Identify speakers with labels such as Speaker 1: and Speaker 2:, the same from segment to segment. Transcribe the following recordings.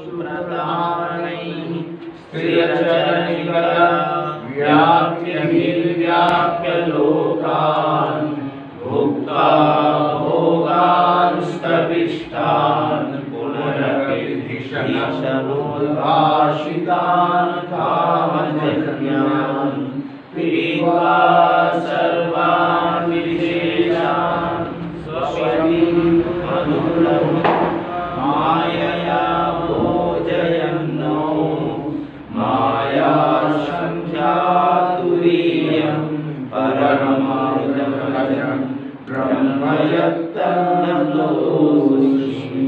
Speaker 1: सुप्रधानैः स्त्रियचरनिकरा व्याप्य लोकान् भोक्ता भोगांस्तविष्टान् पुनरपिर्धिशनोद्भाषितान् कामजन्यान् पीत्वा सर्वान् विशेषान् स्वस्वयं मधुरं मायया भोजयन्नो माया संख्यातुरीयं परममृतं ब्रह्म यत्तन्नतोऽस्मि।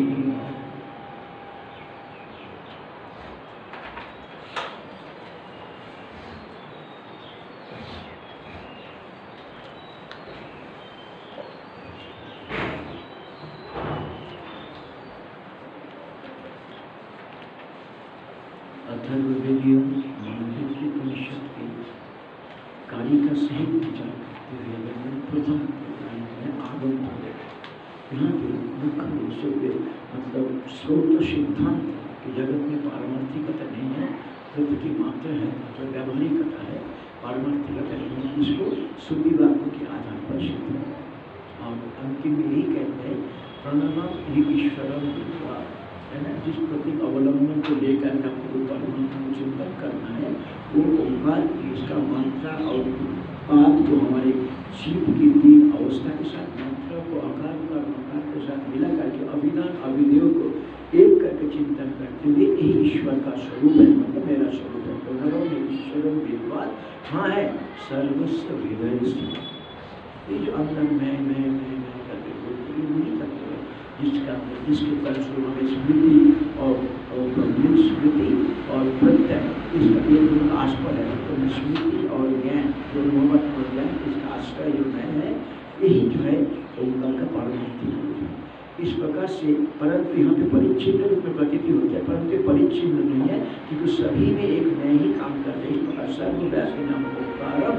Speaker 2: अथर्ववेदीय मांडव्य उपनिषद के कार्य का सही विचार करते हुए प्रथम आगम प्रकट यहाँ पे मुख्य रूप से मतलब स्रोत सिद्धांत कि जगत में पारमार्थिकता नहीं है, प्रकृति मात्र है, जो व्यावहारिकता है, पारमार्थिकता नहीं है, इसको श्रुति वाक्यों के आधार पर सिद्ध है। और अंतिम में यही कहते हैं प्रणव ही ईश्वरम है ना, जिस प्रतीक अवलंबन को लेकर आपको परमात्मा को चिंतन करना है वो ओंकार इसका मात्रा और पाद जो हमारे शिव की तीन अवस्था के साथ मात्रा को आकार का मकार के साथ मिला करके अभिधान अभिदेव को एक करके चिंतन करते हुए यही ईश्वर का स्वरूप है, मतलब मेरा स्वरूप है। प्रणव ईश्वरम वेदवाद हाँ है सर्वस्व हृदय स्थित। ये जो अंदर मैं करके बोलते हैं वही तत्व है जिसके फलस्वरूप हमें स्मृति और स्मृति और प्रत्यय इसका ये दोनों का आस्पद है, तो स्मृति और ज्ञान जो मोहम्मद और ज्ञान इसका आश्रय जो मैं है यही जो है ओंकार का पारमार्थिक रूप है। इस प्रकार से परंतु यहाँ पे परिच्छिन्न रूप में प्रतीति होती है, परंतु परिच्छिन्न नहीं है क्योंकि सभी में एक मैं ही काम करते हैं। इस प्रकार सर्वव्यास के नाम ओंकारम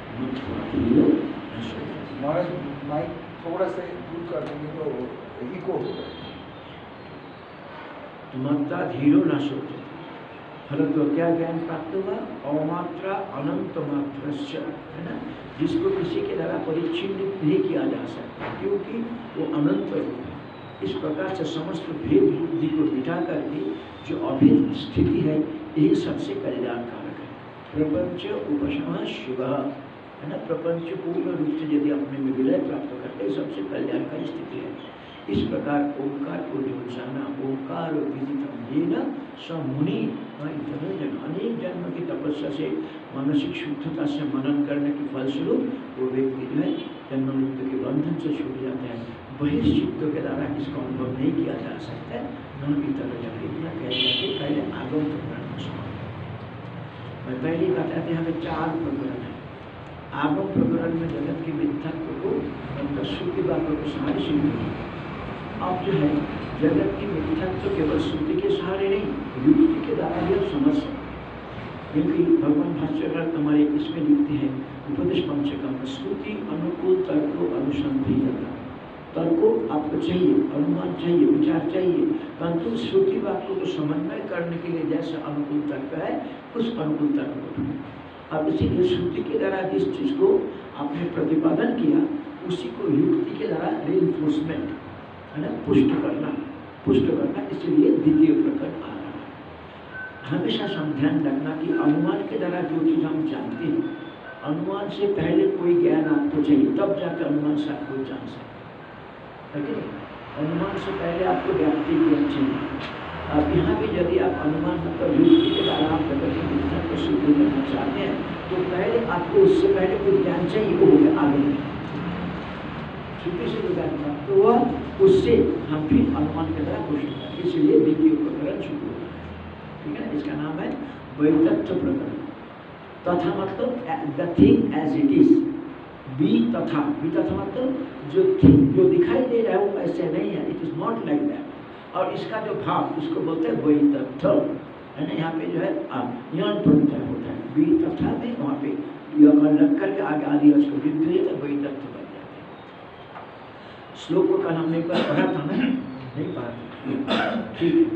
Speaker 3: महाराज माइक थोड़ा से दूर कर देंगे तो इको हो जाए।
Speaker 2: मत्ता धीरो न सोचे फलतो क्या ज्ञान प्राप्त हुआ अमात्रा अनंत मात्रस्य है ना, जिसको किसी के द्वारा परिच्छिन्न नहीं किया जा सकता क्योंकि वो अनंत रूप है। इस प्रकार से समस्त भेद बुद्धि को बिठा करके जो अभेद स्थिति है यही सबसे कल्याणकारक है। प्रपंच उपशम शिव है ना, प्रपंच पूर्ण रूप से यदि अपने में विलय प्राप्त करते सबसे कल्याणकारी स्थिति है। इस प्रकार ओंकार को जो जाना ओंकार मुनि अनेक जन्म की तपस्या से मानसिक शुद्धता से मनन करने के फलस्वरूप वो व्यक्ति जो है जन्म मृत्यु के बंधन से छूट जाता है। बहिर्चित्तों के द्वारा इसका अनुभव नहीं किया जा सकता है। इतना कहते हैं पहले आगम प्रकरण को सुना। मैं पहले बताते हैं हमें 4 प्रकरण है। आगम प्रकरण में जगत की मिथ्यात्व को मतलब श्रुति वाक्यों को सहारे सिद्ध किया। अब जो है जगत की मिथ्यात्व केवल श्रुति के सहारे नहीं युक्ति के द्वारा भी समझ सकते, क्योंकि भगवान भाष्यकार हमारे इसमें लिखते हैं उपदेश पंचकम श्रुति अनुकूल तर्को अनुसंधीयता। तर्को आपको चाहिए, अनुमान चाहिए, विचार चाहिए, परंतु श्रुति वाक्यों को समन्वय करने के लिए जैसा अनुकूल तर्क है उस अनुकूल तर्क को ढूंढो। अब इसीलिए श्रुति के द्वारा जिस चीज को आपने प्रतिपादन किया उसी को युक्ति के द्वारा रीइंफोर्समेंट है ना, पुष्ट करना, इसलिए द्वितीय प्रकरण आ रहा है। हमेशा ध्यान रखना कि अनुमान के द्वारा जो चीज हम जानते हैं अनुमान से पहले कोई ज्ञान आपको चाहिए तब जाकर अनुमान से आपको जान सकते हैं। अनुमान से पहले आपको व्याप्ति ज्ञान चाहिए। अब यहाँ भी यदि आप अनुमान मतलब युक्ति के द्वारा आप प्रकृति विज्ञान को सिद्ध करना चाहते हैं तो पहले आपको उससे पहले कोई ज्ञान चाहिए, वो हो गया आगे श्रुति से जो ज्ञान प्राप्त हुआ उससे हम फिर अनुमान के द्वारा पुष्ट करें, इसलिए द्वितीय प्रकरण शुरू होता है। ठीक है, इसका नाम है वैतथ्य प्रकरण। तथा मतलब the thing as it is, बी तथा मतलब जो दिखाई दे रहा है वो ऐसे नहीं है, it is not like that. और इसका जो भाव इसको बोलते हैं वैतथ्य है ना, यहाँ पे जो है यौन प्रत्यय होता है बी तथा में, वहाँ पे लग करके आगे आदि उसको वृद्धि है तो वैतथ्य बन जाते हैं। श्लोक को कल हमने एक बार पढ़ा था ना, नहीं पढ़ा था, ठीक है।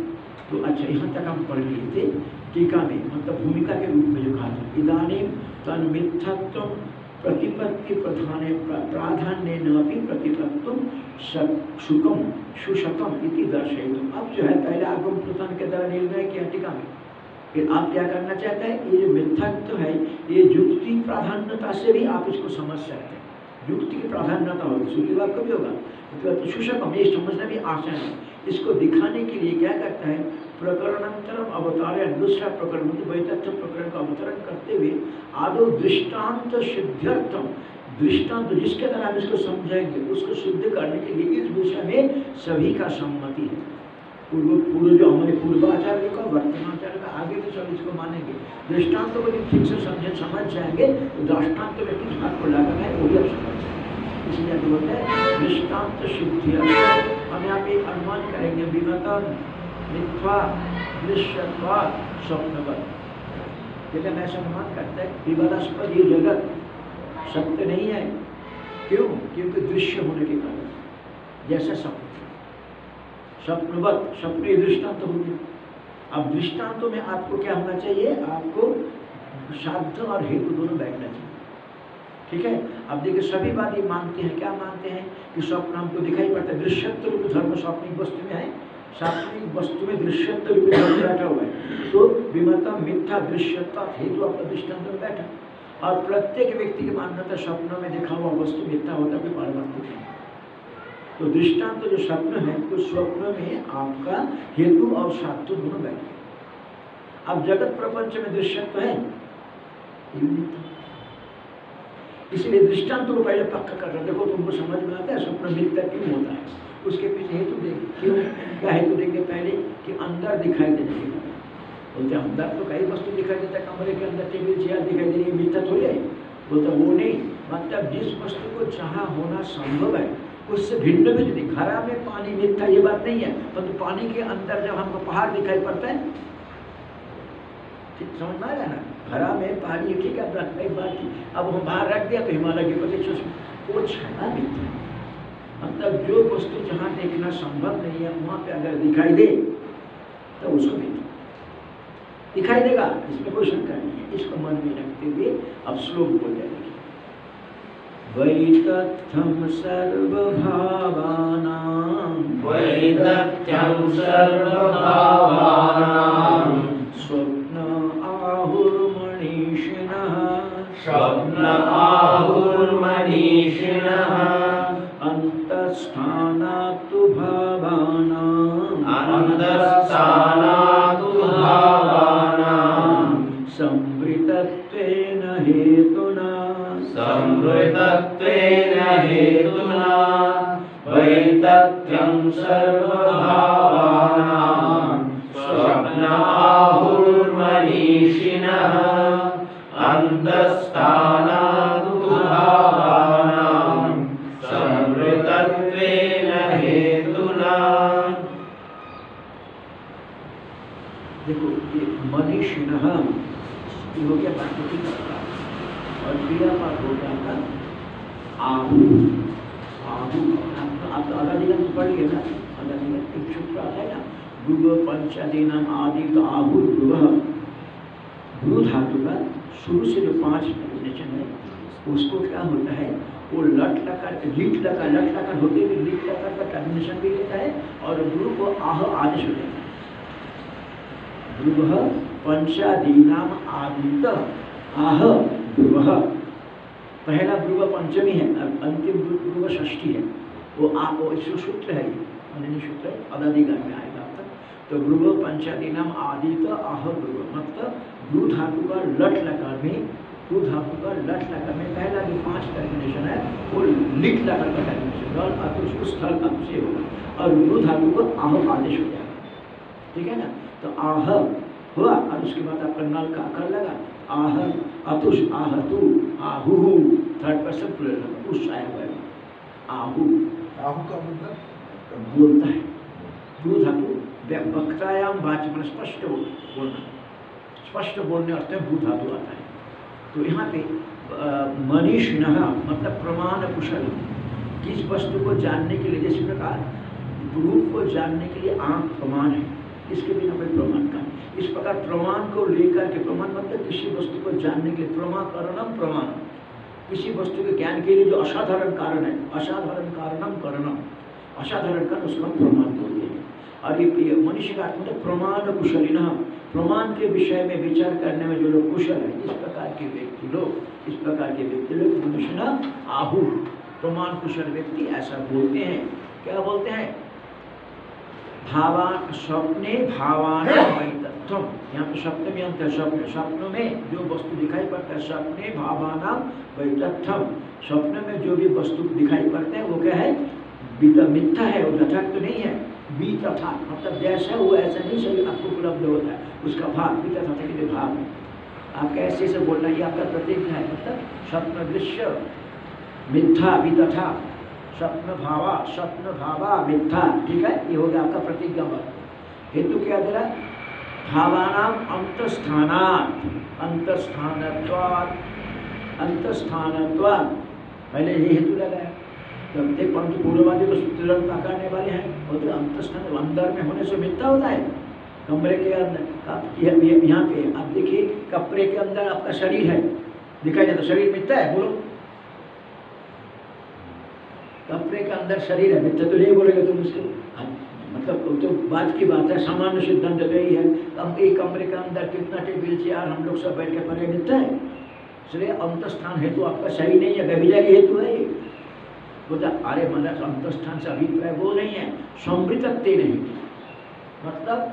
Speaker 2: तो अच्छा यहाँ तक हम पढ़ लिए थे टीका में, मतलब भूमिका के रूप में जो कहा था, इदानीं तन्मिथ्यात्व प्रतिपत्ति प्रधाने प्राधान्य नपि प्रतिपत्तुम सुकम सुशकम इति दर्शयितुम। अब जो है पहले आगम प्रधान के द्वारा निर्णय किया टीका में, फिर आप क्या करना चाहते हैं, ये जो मिथ्यात्व है ये युक्ति प्राधान्यता से भी आप इसको समझ सकते हैं, युक्ति की प्राधान्यता होगी, श्रुति वाक्य कभी होगा, मतलब सुशकम ये समझना भी आसान है। इसको दिखाने के लिए क्या करता है, प्रकरणांतरम अवतारण, दूसरा प्रकरण मतलब वैतथ्य प्रकरण का अवतरण करते हुए आदो दृष्टांत सिद्ध्यर्थम, दृष्टांत जिसके द्वारा हम इसको समझाएंगे उसको सिद्ध करने के लिए इस विषय में सभी का सम्मति है। पूर्व जो हमारे पूर्वाचार्य का वर्तमाचार्य का आगे भी सब इसको मानेंगे। दृष्टांत को जब ठीक से समझ जाएंगे तो दृष्टांत में किस बात को लगाना है वो भी आप समझ जाएंगे। इसलिए बोलते हैं दृष्टांत सिद्धि। हम यहाँ पे अनुमान करेंगे विगत मिथ्या दृश्यत्वा स्वप्नवत, लेकिन ऐसा अनुमान करता है विवादास्पद ये जगत सत्य नहीं है। क्यों? क्योंकि दृश्य होने के कारण, जैसा स्वप्नवत, स्वप्न ये दृष्टांत हो गया। अब दृष्टांतों में आपको क्या होना चाहिए, आपको साध्य और हेतु दोनों बैठना चाहिए, ठीक है। अब देखिए सभी वादी मानते हैं, क्या मानते हैं कि स्वप्न हमको दिखाई पड़ता है, दृश्यत्व रूप धर्म स्वप्निक वस्तु में है, स्वप्निक वस्तु में दृश्यत्व रूप धर्म बैठा हुआ है। तो विमता मिथ्या दृश्यता हेतु आपका दृष्टांत में बैठा, और प्रत्येक व्यक्ति की मान्यता स्वप्नों में देखा हुआ वस्तु मिथ्या होता है, पारमार्थिक है। तो दृष्टांत जो स्वप्न है तो स्वप्न में आपका हेतु और साध्य दोनों बैठ गए। अब जगत प्रपंच में दृश्यत्व है, इसलिए दृष्टांत को पहले पक्का कर रहे, देखो तुमको समझ में आता है स्वप्न मिथ्या क्यों होता है, उसके पीछे हेतु देंगे। क्यों क्या हेतु देंगे, पहले कि अंदर दिखाई देने के बाद बोलते हैं अंदर तो कई वस्तु दिखाई देता है, कमरे के अंदर टेबल चेयर दिखाई दे रही है, मिथ्या थोड़ी है, बोलता वो नहीं, मतलब जिस वस्तु को जहाँ होना संभव है उससे भिन्न भी नहीं। घरा में पानी मिथ्या ये बात नहीं है, परंतु पानी के अंदर जब हमको पहाड़ दिखाई पड़ता है, ठीक समझ में आ रहा है ना, घरा में पानी ठीक है एक बात की, अब हम बाहर रख दिया तो हिमालय के प्रदेश वो छना मिथ्या, मतलब जो वस्तु जहाँ देखना संभव नहीं है वहाँ पे अगर दिखाई दे तो उसको मिथ्या दिखाई देगा, इसमें कोई शंका नहीं है। इसको मन में रखते हुए अब श्लोक बोल जाएंगे, वैतथ्यं सर्वभावानां
Speaker 1: वैतथ्यं सर्वभावानां
Speaker 2: स्वप्न आहुर्मनीषिणः
Speaker 1: स्वप्न आहुर्मनीषिणः
Speaker 2: अन्तःस्थानात्तु भावानां
Speaker 1: अन्तःस्थानात्तु भावानां
Speaker 2: संवृतत्वेन हेतुना
Speaker 1: संवृतत्वेन हेतुना वैतथ्यं सर्वभावानां स्वप्न आहुर्मनीषिणः अन्तःस्थानात्तु भावानां संवृतत्वेन हेतुना।
Speaker 2: देखो ये मनीषिणः ये हो गया प्राकृतिक अवतार, और क्रियापात हो गया था आहु। आहु आप तो अदादिगम पढ़ लिए ना, अदादिगम एक सूत्र आता है ना, भ्रुव पंचादीनाम आदि तो आहु भ्रुव, भ्रू धातु का शुरू से जो 5 डेफिनेशन है उसको क्या होता है, वो लट लकार लीट लकार होते हुए लीट लकार का टर्मिनेशन भी लेता है, और भ्रू को आह आदेश हो जाता है। भ्रुव पंचादीनाम आदित आह भ्रुव, पहला भ्रुव पंचमी है, अंतिम भ्रुव षष्ठी है, वो सूत्र है, अन्य सूत्र है, अदादिगण में आएगा तक। तो भ्रुव पंचादीनाम आदित आह भ्रुव, मतलब भ्रू धातु का लट लकार में, भ्रू धातु का लट लकार में पहला जो 5 टर्मिनेशन है वो लिट लकार का टर्मिनेशन उस स्थल से होगा, और भ्रू धातु को आह आदेश हो जाएगा, ठीक है ना। तो आह हुआ, और उसके बाद आपका नल का आकर लगा, आह अतुष आहतु आहु, थर्ड पर्सन प्लूरल उस आया हुआ है आहु।
Speaker 3: आहु का मतलब
Speaker 2: बोलता है, भ्रू धातु वक्तायाम वाच में स्पष्ट बोलना, स्पष्ट बोलने अर्थ में भ्रू धातु आता है। तो यहाँ पे मनीषिणः मतलब प्रमाण कुशल, किस वस्तु को जानने के लिए, जैसे प्रकार रूप को जानने के लिए आँख प्रमाण है, इसके बिना कोई प्रमाण का नहीं। इस प्रकार प्रमाण को लेकर के, प्रमाण मतलब किसी वस्तु को जानने के लिए प्रमाकरणम प्रमाणम, किसी वस्तु के ज्ञान के लिए जो असाधारण कारण है, असाधारण कारणम करणम, असाधारण कारण उसको हम प्रमाण बोलते हैं। और ये मनुष्य का मतलब प्रमाण कुशलिनः, प्रमाण के विषय में विचार करने में जो लोग कुशल है, इस प्रकार के व्यक्ति लोग, इस प्रकार के व्यक्ति लोग मनुष्य ना आहु, प्रमाण कुशल व्यक्ति ऐसा बोलते हैं। क्या बोलते हैं? भावा स्वप्ने भावानां वैतथ्यम, यहाँ पे स्वप्न में अंत है। स्वप्न, स्वप्नों में जो वस्तु दिखाई पड़ता है, स्वप्ने भावानां वैतथ्यम, स्वप्न में जो भी वस्तु दिखाई पड़ते हैं वो क्या है? मिथ्या है, वो यथार्थ तो नहीं है। बी तथा मतलब जैसा वो ऐसा नहीं सभी आपको उपलब्ध होता है, उसका भाव बी तथा के भाव है। आप कैसे से बोलना, ये आपका प्रतीक है, मतलब स्वप्न दृश्य मिथ्या बी तथा, स्वप्न भावा मिथ्या, ठीक है, ये हो गया आपका प्रतिज्ञा वाला। हेतु क्या दे रहा? भावानाम अंतस्थानात्, अंतस्थानत्वात्, अंतस्थानत्वात्, पहले ये हेतु लगाया। जब तक परंतु पूर्ववादी को तुरंत पकड़ने वाले हैं, वो तो अंतस्थान अंदर में होने से मिथ्या होता है। कमरे के अंदर यहाँ पे आप देखिए, कपड़े के अंदर आपका शरीर है, दिखाई देता, शरीर मिथ्या है, बोलो। कपड़े के अंदर शरीर है, मिथ्या तो नहीं बोलेगा तुम उसको, मतलब तो बात की बात है, सामान्य सिद्धांत यही है। एक कमरे के अंदर कितना टेबल चेयर हम लोग सब बैठ के पढ़े, मिथ्या है। इसलिए अंतस्थान हेतु आपका सही नहीं है, व्यभिचारी हेतु है ये। बोलता अरे मतलब अंतस्थान से अभिप्राय वो नहीं है, समृद्धते नहीं, मतलब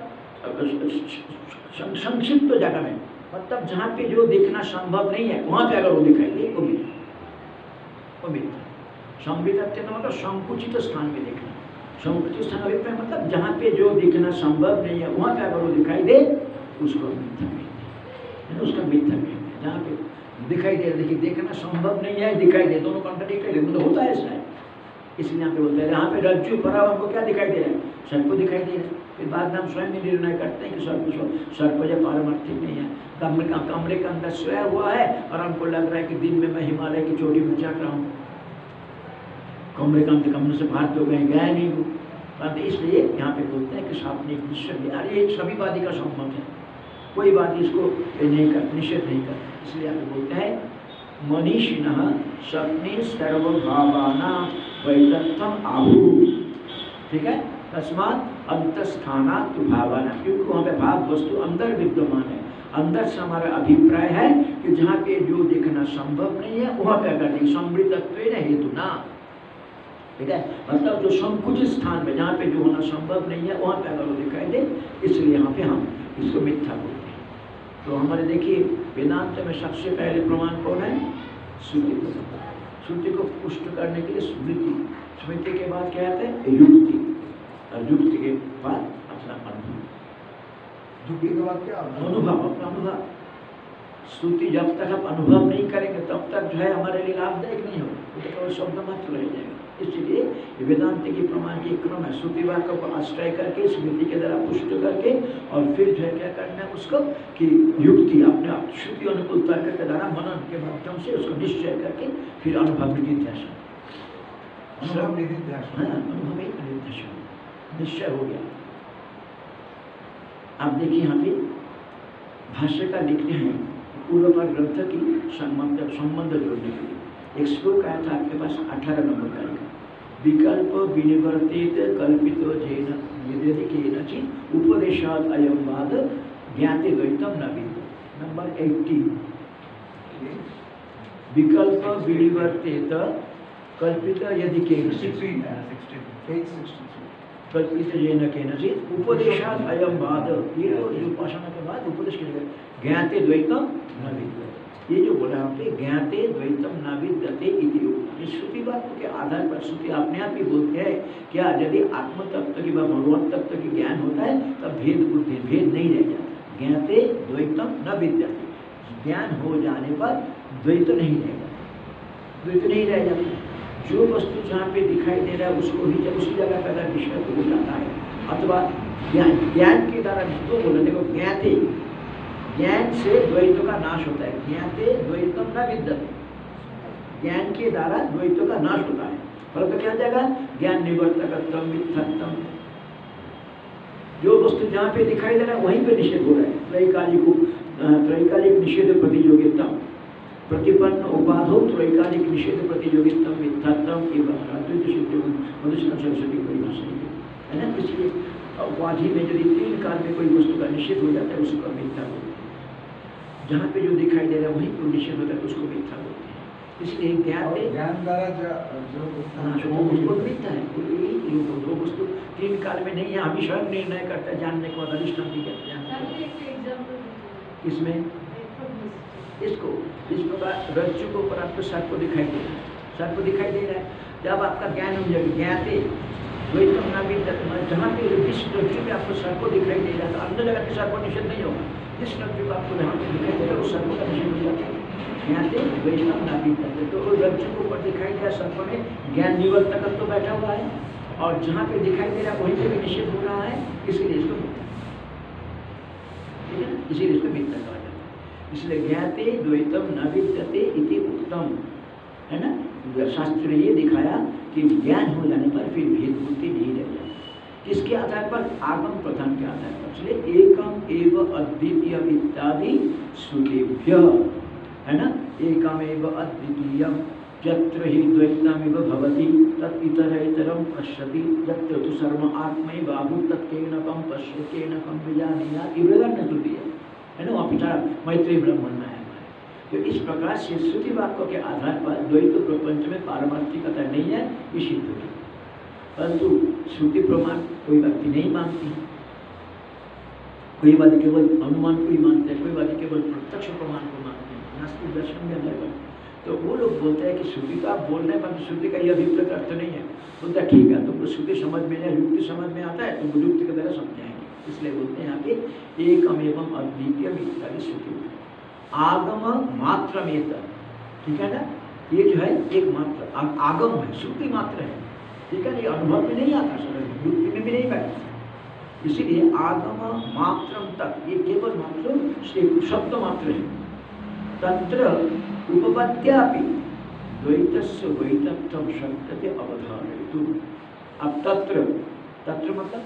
Speaker 2: संक्षिप्त जगह में, मतलब जहाँ पे जो देखना संभव नहीं है वहाँ पे अगर वो दिखाई दे वो मिथ्या। समृद्धते मतलब संकुचित स्थान में देखना, संकुचित स्थान अभिप्राय मतलब जहाँ पे जो देखना संभव नहीं है वहाँ पे अगर वो दिखाई दे उसको मिथ्या कहते हैं, उसका मिथ्या कहते हैं। जहाँ पे दिखाई दे, देखिए देखना संभव नहीं है, दिखाई दे, दोनों कॉन्ट्राडिक्टरी मतलब होता है ऐसा है। इसलिए यहाँ पे बोलते हैं, यहाँ पे रज्जु पड़ा हमको क्या दिखाई दे रहा है? सर्प दिखाई दे रहा है। फिर बाद में हम स्वयं ही निर्णय करते हैं कि सर्प जो पारमार्थिक नहीं है, कमरे के अंदर सोया हुआ है और हमको लग रहा है कि दिन में मैं हिमालय की चोटी में चढ़ रहा हूँ, कमरे के अंदर कमरे से बाहर तो गया नहीं हूँ। इसलिए यहाँ पे बोलते हैं कि सामने एक निश्चय, अरे ये सभी वादी का सम्मत है, कोई वादी इसको नहीं कर, निषेध नहीं कर। इसलिए आप बोलते हैं मनीषिणः स्वप्ने सर्वभावानां वैतथ्यम आहु, ठीक है। तस्मात् अंतस्थानात् तु भावाना, क्योंकि वहाँ पे भाव वस्तु अंदर विद्यमान है, अंदर से हमारा अभिप्राय है कि जहाँ पे जो देखना संभव नहीं है वहाँ पे अगर नहीं, समृद्धत्वेन हेतुना, ठीक है, मतलब जो संकुचित स्थान में जहाँ पे जो होना संभव नहीं है वहाँ पे अगर वो दिखाई दे, इसलिए यहाँ पे हम इसको मिथ्या बोलते हैं। तो हमारे देखिए वेदांत में सबसे पहले प्रमाण कौन है? श्रुति को। श्रुति को पुष्ट करने के लिए स्मृति, स्मृति के बाद क्या आता है? युक्ति, और युक्ति के बाद अपना अनुभव,
Speaker 3: युक्ति के बाद क्या?
Speaker 2: अनुभव, अपना अनुभव। श्रुति जब तक आप अनुभव नहीं करेंगे तब तक जो है हमारे लिए लाभदायक नहीं होगा, तो केवल शब्द मात्र रह जाएगा। इसलिए वेदांत की प्रमाण की क्रम है, श्रुति वाक्य को आश्रय करके स्मृति के द्वारा पुष्ट करके और फिर जो है क्या करना है उसको कि युक्ति अपने श्रुति अनुकूल तर्क के द्वारा मनन के माध्यम से उसको निश्चय करके फिर अनुभव निधिध्यासन,
Speaker 3: अनुभव निधिध्यासन,
Speaker 2: अनुभव एक निधिध्यासन निश्चय हो गया। आप देखिए यहाँ पे भाष्यकार लिखते हैं पूर्व पर ग्रंथ की संबंध जोड़ने के लिए एक श्लोक आया था आपके पास 18 नंबर का, विकल्प विनिवर्तित कल्पितो जेन यदि केनचित् उपदेशात् अयं वाद ज्ञाते द्वैतम न विद्यते। नंबर 80, विकल्प विनिवर्तित कल्पित यदि केनचित्, कल्पित जेन केनचित् उपदेशात् अयं वाद, ये जो उपासना के बाद उपदेश के ज्ञाते द्वैतम न विद्यते, ये जो बोला यहाँ पे ज्ञाते द्वैतम न विद्यते इति उक्तम्। इस श्रुति वाक्य के आधार पर श्रुति अपने आप ही बोलते हैं क्या यदि आत्म तत्व की भगवत तत्व की ज्ञान होता है तब भेद बुद्धि भेद नहीं रह जाता। ज्ञाते द्वैतम न विद्यते, ज्ञान हो जाने पर द्वैत नहीं रहेगा, द्वैत नहीं रह जाता। जो वस्तु जहाँ पे दिखाई दे रहा है उसको ही जब उसी जगह पर अगर विषय हो जाता है अथवा ज्ञान के द्वारा जिसको बोला, देखो ज्ञाते, ज्ञान से द्वैत का नाश होता है, ज्ञाते द्वैतम न विद्यते, ज्ञान के द्वारा द्वैत का नाश होता है। फल तो क्या जाएगा? ज्ञान निवर्तकत्वम मिथ्यात्वम, जो वस्तु जहाँ पे दिखाई दे रहा है वहीं पे निषेध हो रहा है। त्रैकालिक निषेध प्रतियोगिता प्रतिपन्न उपाधो त्रैकालिक निषेध प्रतियोगिता मिथ्यात्म एवं अद्वैत सिद्ध मधुसूदन सरस्वती परिभाषा है ना। इसलिए उपाधि में यदि 3 काल में कोई वस्तु का निषेध हो जाता है उसको मिथ्या बोलते हैं। जहाँ पे जो दिखाई दे रहा है वहीं पर निषेध होता है तो उसको मिथ्या बोलते हैं। इसलिए
Speaker 3: ज्ञान द्वारा जो
Speaker 2: उसको मिथ्या है। दो वस्तु 3 काल में नहीं है, हम ही स्वयं निर्णय करता है जानने के बाद अधिष्ठान की कहते हैं। इसमें इसको इस प्रकार रज्जु को पर आपको सर्प दिखाई दे रहा है, सर्प दिखाई दे रहा है। जब आपका ज्ञान हो जाएगा ज्ञाते द्वैतम ना विद्यते, जहाँ पे जिस रज्जु में आपको सर्प दिखाई दे रहा है तो अंदर जगह के सर्प निषेध नहीं होगा। जिस रज्जु को आपको जहाँ पे दिखाई दे रहा है वो सर्प का निषेध हो जाता है। ज्ञाते द्वैतम ना विद्यते, तो रज्जु को ऊपर दिखाई दिया सर्प में ज्ञान निवर्तक तो बैठा हुआ है और जहाँ पे दिखाई दे रहा है वहीं पे भी निषेध हो रहा है, इसीलिए इसको ठीक है, इसीलिए इसको मिथ्या कहा जाता है। इसलिए ज्ञाते द्वैतम न विद्यते इति उत्तम है ना। शास्त्र ने ये दिखाया कि ज्ञान हो जाने पर फिर भेद बुद्धि नहीं रह जाती। किसके आधार पर? आगम प्रधान के आधार पर। इसलिए एकम एव अद्वितीयम इत्यादि श्रुतिभ्य है ना। एकम एव अद्वितीयम यत्र हि द्वैतमिव भवति तत् इतरेतरं पश्यति यत्र तु सर्वम् आत्मैवाहु तत्केनकं पश्यति केनकं विजानीयात्। ये श्रुति है ना। वहाँ पिछड़ा मैत्रेय ब्राह्मण में है। तो इस प्रकार से श्रुति वाक्यों के आधार पर द्वैत प्रपंच में पारमार्थिकता नहीं है, ये सिद्ध होगी। परंतु श्रुति प्रमाण कोई व्यक्ति नहीं मानती। कोई वादी केवल अनुमान को ही मानते हैं, कोई वादी केवल प्रत्यक्ष प्रमाण को मानते हैं। नास्तिक दर्शन में अंदर तो वो लोग बोलते हैं कि श्रुति का आप बोल रहे हैं परंतु श्रुति का यह अभिप्रेत अर्थ नहीं है। बोलता है ठीक है, तुमको श्रुति समझ में नहीं, युक्ति समझ में आता है, तुमको युक्ति की तरह समझाएंगे। इसलिए बोलते हैं यहाँ पे एकम एवं अद्वितीयम इत्यादि श्रुति। आगम मात्र में, ठीक है ना। ये जो है एक मात्र आगम है, श्रुति मात्र है, ठीक है। ये अनुभव में नहीं आता, युक्ति में भी नहीं बैठता। इसीलिए आगम मात्रम तक, ये केवल मात्र शब्द मात्र है। तत्र उपपत्त्यापि द्वैतस्य वैतत्वं शक्यते अवधारयितुम्। अब तत्र मतलब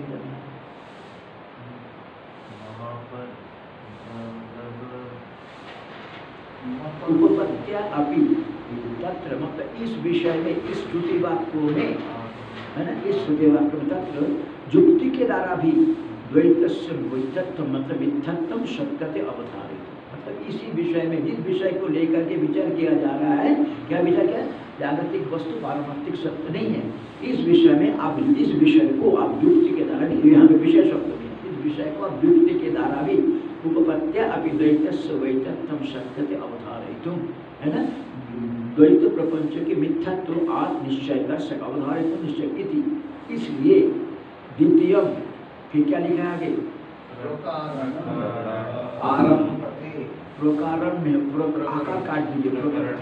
Speaker 2: उपपत्त्या अपि तत्र मतलब इस विषय में, इस श्रुति वाक्यों में है ना, इस श्रुति वाक्य में तत्र युक्ति के द्वारा भी द्वैतस्य वैतत्व मतलब मिथ्यात्वं शक्यते अवधारयितुम्। मतलब इसी विषय में, जिस विषय को लेकर के विचार किया जा रहा है, क्या विचार क्या? जागतिक वस्तु पारमार्थिक सत्य नहीं है। इस विषय में आप इस विषय को आप युक्ति के द्वारा भी, यहाँ पे विषय शब्द नहीं, इस विषय को आप युक्ति के द्वारा भी उपपत्त्या अपि द्वैतस्य वैतत्वं शक्यते अवधारयितुम्, है ना। द्वैत प्रपंच के मिथ्यात्व आप निश्चय कर सक, अवधारयितुम् निश्चय इति। इसलिए द्वितीयम, फिर क्या लिखा है आगे? आरंभ प्रकरण में आकार काट दीजिए,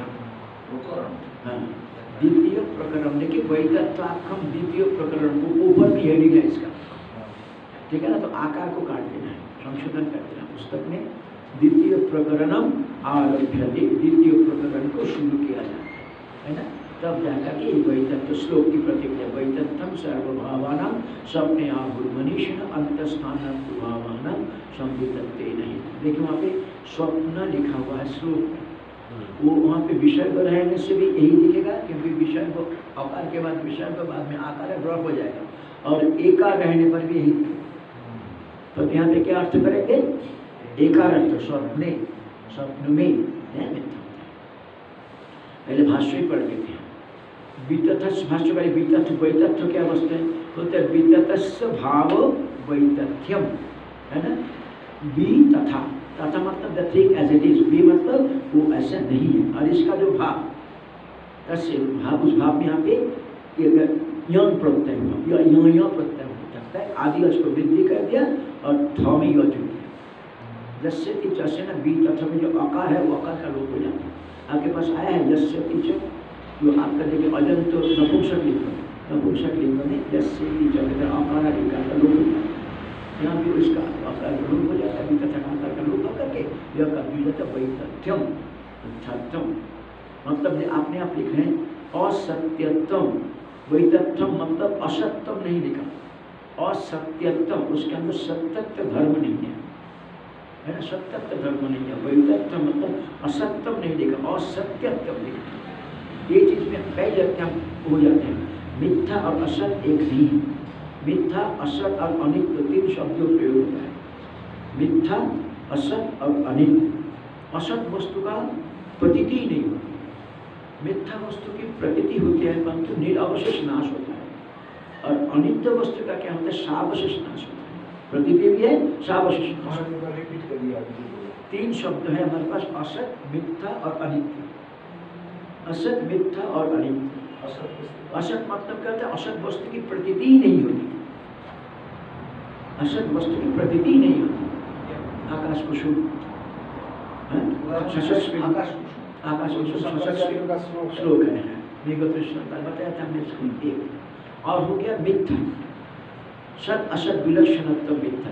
Speaker 2: द्वितीय प्रकरण। देखिए वैतत्वाख्यम द्वितीय प्रकरण को ऊपर भी हेडिंग है इसका, ठीक है ना। तो आकार को काट देना है, संशोधन कर देना। पुस्तक में द्वितीय प्रकरणम आरभ्यते, द्वितीय प्रकरण को शुरू किया जाता है ना। तब जाकर के वैतत्व श्लोक की प्रतिक्रिया, वैतत्वं सर्वभावानां स्वप्ने आहुर्मनीषिण अंतस्थानं भावानां संवितत्ते नहीं। देखिए वहाँ पे स्वप्न लिखा हुआ है श्लोक में, वो वहाँ पे विषय को रहने से भी यही दिखेगा, क्योंकि विषय को आकार के बाद विषय के बाद में आकार ड्रॉप हो जाएगा, और एकार रहने पर भी यही। तो यहाँ पे क्या अर्थ करेंगे? एकार अर्थ स्वप्ने, स्वप्न में। पहले भाष्य ही पढ़ लेते हैं। वितथस् भाष्य वाले वितथ वैतथ्य क्या अवस्था है? बोलते हैं वितथस्य भाव वैतथ्यम, है ना। बी तथा, तथा मतलब the thing as it is, बी मतलब वो ऐसा नहीं है। और इसका जो भाव, तस्य भाव, उस भाव में यहाँ पे यौन प्रत्यय हुआ, यौन प्रत्यय हो सकता है। आदि उसको वृद्धि कर दिया और थ में युवा जुड़ गया। जस्य की जैसे ना बी तथा में जो आकार है वो आकार का लोप हो जाता है। आपके पास आया है जस्य टीचर, जो आपका देखिए अजंत नपुंसक लिंग, नपुंसक लिंग में जस्य टीचर के आकार अधिकार का लोप हो जाता है। यहाँ भी इसका आकार का लोप हो जाता है, तथा आकार का लोप होकर के यह कर दिया जाता है वैतथ्यम, तथ्यम। मतलब आपने आप लिख रहे हैं असत्यत्वम, वैतथ्यम मतलब असत्यम नहीं लिखा, असत्यत्व, उसके अंदर सत्यत्व धर्म नहीं है, है ना, सत्यत्व धर्म नहीं है। वैतत्व मतलब असत्यम नहीं देगा, असत्यत्व देगा। ये चीज में कई जगह हम हो जाते हैं, मिथ्या और असत एक नहीं है। मिथ्या, असत और अनित्य तीन शब्दों प्रयोग होता है। मिथ्या, असत और अनित्य। असत वस्तु का प्रतीति ही नहीं होती, मिथ्या वस्तु की प्रतीति होती है परंतु निरवशेष नाश होता है, और अनित्य वस्तु का क्या होता है, सावशेष नाश होता है। प्रतीति भी है, सावशेष नाश।
Speaker 3: रिपीट करिए।
Speaker 2: तीन शब्द है हमारे पास, असत, मिथ्या और अनित्य। असत, मिथ्या और अनित्य। असत मतलब क्या होता है, असत वस्तु की प्रतीति ही नहीं होती, असत वस्तु की प्रतीति ही नहीं होती। आकाश कुसुम, आकाश कुसुम श्लोक है, बताया था हमने इसको। एक और हो गया मिथ्या, सत असत विलक्षणत्व मिथ्या,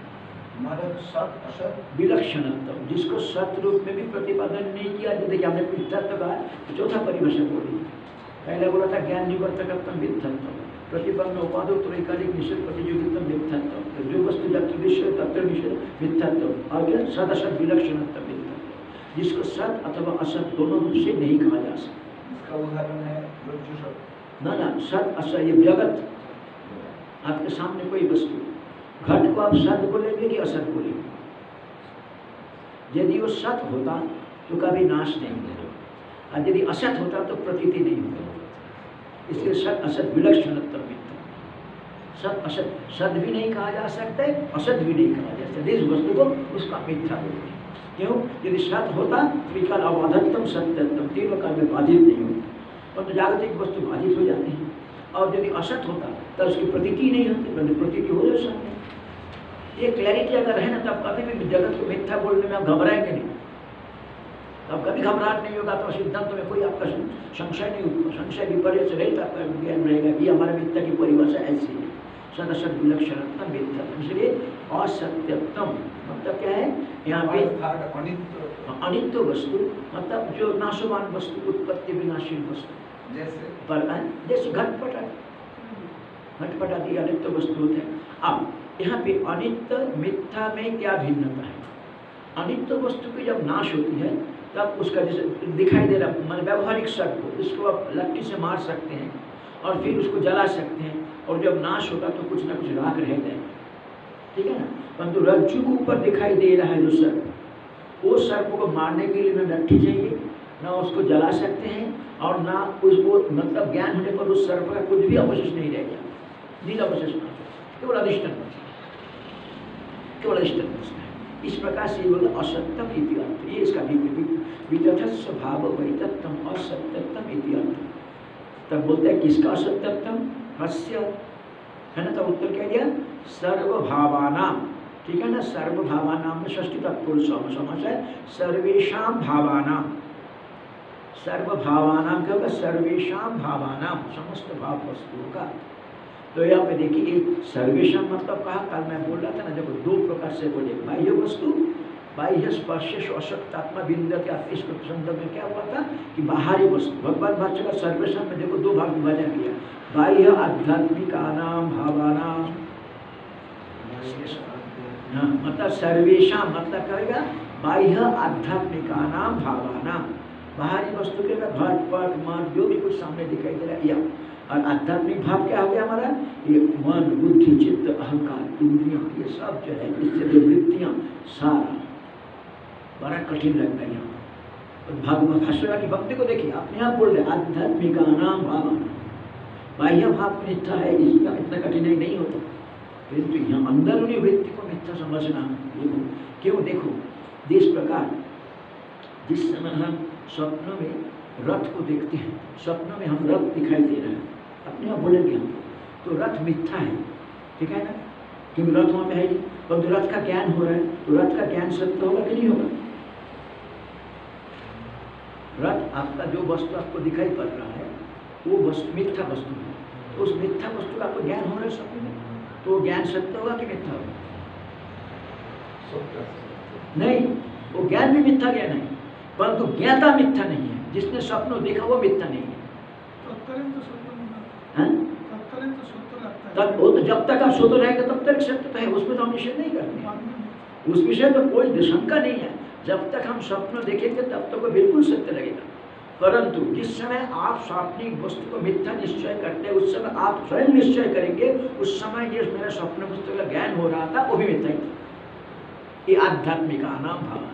Speaker 2: विलक्षणत्व जिसको सत रूप में भी प्रतिपादन नहीं किया। देखिए हमने मिथ्यात्व का चौथा परिभाषा बोली, पहले बोला था ज्ञान निवर्तकत्व मिथ्यात्व, प्रतिपन्न उपादो त्रैकालिक निषेध प्रतियोगित्व मिथ्यात्व, जो वस्तु जब विषय तत्व निषेध मिथ्यात्व। और क्या सत असत विलक्षणत्व मिथ्यात्व, जिसको सत अथवा असत दोनों रूप से नहीं कहा जा सकता।
Speaker 3: इसका उदाहरण है रज्जु शब्द।
Speaker 2: ना सत असत, ये जगत आपके सामने कोई वस्तु, घट को आप सत बोलेंगे कि असत बोलेंगे? यदि वो सत होता तो कभी नाश नहीं होता, और यदि असत होता तो प्रतीति नहीं होता। इसलिए सत असत विलक्षणत्व मिथ्या, सत असत, सत भी नहीं कहा जा सकता है, असत भी नहीं कहा जा सकता। जिस वस्तु को उसका मिथ्या बोलते हैं। क्यों? यदि सत होता त्रिकाल अबाधत्तम सत्यत्म, तीनों काल में बाधित नहीं होता, परंतु जागतिक वस्तु बाधित हो जाते हैं। और यदि असत होता तब उसकी प्रतीति नहीं होती, परंतु प्रतीति हो सकती है। ये क्लैरिटी अगर है ना, तब कभी भी जगत को मिथ्या बोलने में आप घबराएंगे नहीं, तब कभी घबराहट नहीं होगा। तो सिद्धांत में कोई आपका संशय नहीं होगा, संशय विपर्य से रहित आपका ज्ञान रहेगा कि हमारा मिथ्या की परिभाषा ऐसी है, सदसत विलक्षणत्व मिथ्या। इसलिए असत्यत्म मतलब क्या है, यहाँ पे अनित्य वस्तु मतलब जो नाशवान वस्तु, उत्पत्ति विनाशील वस्तु, जैसे घटपट आदि अनित्य वस्तु होते हैं। अब यहाँ पे अनित्य मिथ्या में क्या भिन्नता है? अनित्य वस्तु की जब नाश होती है तब उसका जैसे दिखाई दे रहा मान व्यवहारिक सर्प को, इसको आप लट्ठी से मार सकते हैं और फिर उसको जला सकते हैं, और जब नाश होगा तो कुछ ना कुछ राख रह जाएगा, ठीक है ना। परंतु रज्जु के ऊपर दिखाई दे रहा है जो सर्प, वो सर्प को मारने के लिए ना लट्ठी चाहिए, ना उसको जला सकते हैं, और ना उसको मतलब ज्ञान होने पर उस सर्प का कुछ भी अवशेष नहीं रह गया, निरवशेष ना, केवल अधिष्ठान बचता, केवल अधिष्ठान बचता है। इस प्रकार से बोला असत्यम इति अर्थ, ये इसका वितथस्व भाव वैतत्वम असत्यत्वम इति अर्थ। तब बोलते हैं किसका असत्यत्वम, हस्य, है ना। तब उत्तर क्या दिया, सर्वभावानाम, ठीक है ना। सर्वभावानाम में षष्ठी तत्पुरुष समास है, सर्वेषां भावानाम, सर्वभावानाम क्या होगा, सर्वेषां भावानाम, समस्त भाव वस्तुओं का। तो यहाँ पे देखिए सर्वेषां मतलब कहा, कल मैं बोल रहा था ना, देखो दो प्रकार से बोले, बाह्य वस्तु, बाह्य स्पर्श अशक्तात्मा विन्दते। इस संदर्भ में क्या हुआ था कि बाहरी वस्तु, भगवान भाष्य का सर्वेषां में देखो दो भाग विभाजन किया, बाह्य आध्यात्मिकानाम भावानाम, हाँ मतलब सर्वेषां मतलब कहेगा बाह्य आध्यात्मिकानाम भावानाम, बाहरी वस्तु के घट पट मठ जो भी कुछ सामने दिखाई दे रहा है, या और आध्यात्मिक भाव क्या हो गया हमारा, ये मन बुद्धि चित्त अहंकार इंद्रियां, ये सब जो है इससे जो वृत्तियां, सारा बड़ा कठिन लगता है यहाँ पर। भगवान भाष्यकार की भक्ति को देखिए, आप यहाँ बोल रहे आध्यात्मिकानाम भावानाम, बाह्य भाव मिथ्या है, इसका इतना कठिनाई नहीं होता, किंतु यहाँ अंदर उन्हें वृत्ति को मिथ्या समझना। क्यों? देखो जिस प्रकार जिस समय हम स्वप्नों में रथ को देखते हैं, स्वप्नों में हम रथ दिखाई दे रहे हैं, अपने आप बोलेंगे हम तो रथ मिथ्या है, ठीक है ना, क्योंकि रथ वहाँ पे है नहीं, परंतु रथ का ज्ञान हो रहा है, तो रथ का ज्ञान सत्य होगा कि नहीं होगा? रथ आपका जो वस्तु आपको दिखाई पड़ रहा है वो वस्तु मिथ्या वस्तु है, तो उस मिथ्या वस्तु का आपको ज्ञान हो रहा है स्वप्न में, तो ज्ञान सत्य होगा कि मिथ्या होगा? नहीं, वो ज्ञान भी मिथ्या ज्ञान है, परंतु ज्ञाता मिथ्या नहीं है, जिसने स्वप्न देखा वो मिथ्या नहीं है।
Speaker 3: करें तो शुद्ध लगता है।
Speaker 2: तब वो तो जब तक आप शुद्ध रहेंगे तब तक सत्य तो है, उसमें तो हम निषेध नहीं करते, उस विषय में कोई शंका नहीं है। जब तक हम स्वप्न देखेंगे तब तक वो बिल्कुल सत्य लगेगा। परंतु जिस समय आप स्वाप्निक वस्तु को मिथ्या निश्चय करते हैं, उस समय आप स्वयं निश्चय करेंगे उस समय ये मेरा स्वप्न वस्तु का ज्ञान हो रहा था वो भी मिथ्या ही था। ये आध्यात्मिक नाम भाव।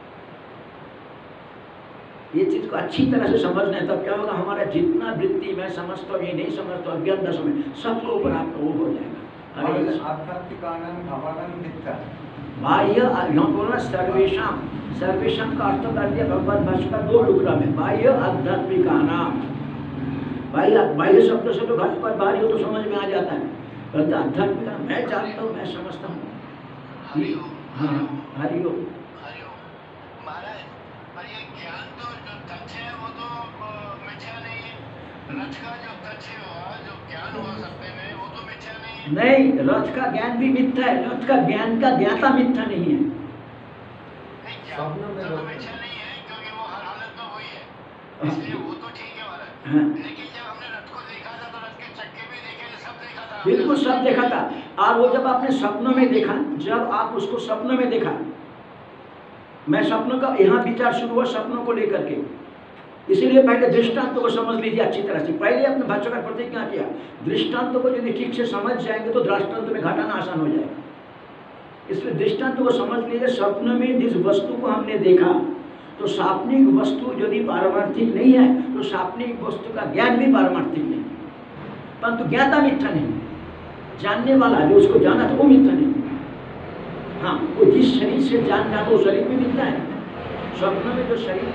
Speaker 2: ये चीज को अच्छी तरह से समझना है, तब क्या होगा, हमारा जितना वृत्ति मैं समझता हूँ ये नहीं समझता हूँ अज्ञान दशा में सबको ऊपर आपका वो हो जाएगा।
Speaker 3: आध्यात्मिक भावानाम मिथ्या
Speaker 2: बाह्य यहाँ बोलना सर्वेशम, सर्वेशम का अर्थ कर दिया भगवत भाषा का दो टुकड़ा में, बाह्य आध्यात्मिक नाम। बाह्य शब्द से तो घट पर बाहरी हो तो समझ में आ जाता है, परंतु आध्यात्मिक मैं जानता हूँ, मैं समझता हूँ। हाँ हरिओम।
Speaker 4: महाराज, पर ये ज्ञान तो जो तथ्य है वो तो मिथ्या नहीं है। रथ का जो तथ्य हुआ, जो ज्ञान हुआ सत्य में, वो तो मिथ्या नहीं है।
Speaker 2: नहीं, रथ का ज्ञान भी मिथ्या है, रथ का ज्ञान का ज्ञाता मिथ्या नहीं है।
Speaker 4: नहीं, ज्ञान तो मिथ्या नहीं है क्योंकि वो हर हालत में वही है, इसलिए वो तो ठीक है महाराज। लेकिन जब हमने रथ को देखा था तो रथ के चक्के भी देखे, सब देखा था।
Speaker 2: बिल्कुल सब देखा था। और वो जब आपने सपनों में देखा, जब आप उसको सपनों में देखा, मैं सपनों का यहाँ विचार शुरू हुआ सपनों को लेकर के, इसीलिए पहले दृष्टांतों को समझ लीजिए अच्छी तरह से। पहले अपने भाषा का प्रतिज्ञा किया, दृष्टांतों को यदि ठीक से समझ जाएंगे तो दृष्टांत में घटाना आसान हो जाएगा। इसलिए दृष्टांतों को समझ लीजिए। स्वप्न में जिस वस्तु को हमने देखा, तो सापनिक वस्तु यदि पारमार्थिक नहीं है तो सापनिक वस्तु का ज्ञान भी पारमार्थिक नहीं, परंतु ज्ञाता मिथ्या नहीं, जानने वाला जो उसको जाना था वो मिथ्या नहीं। हाँ, वो जिस शरीर से जान रहा था वो शरीर भी मिथ्या है। स्वप्न में जो शरीर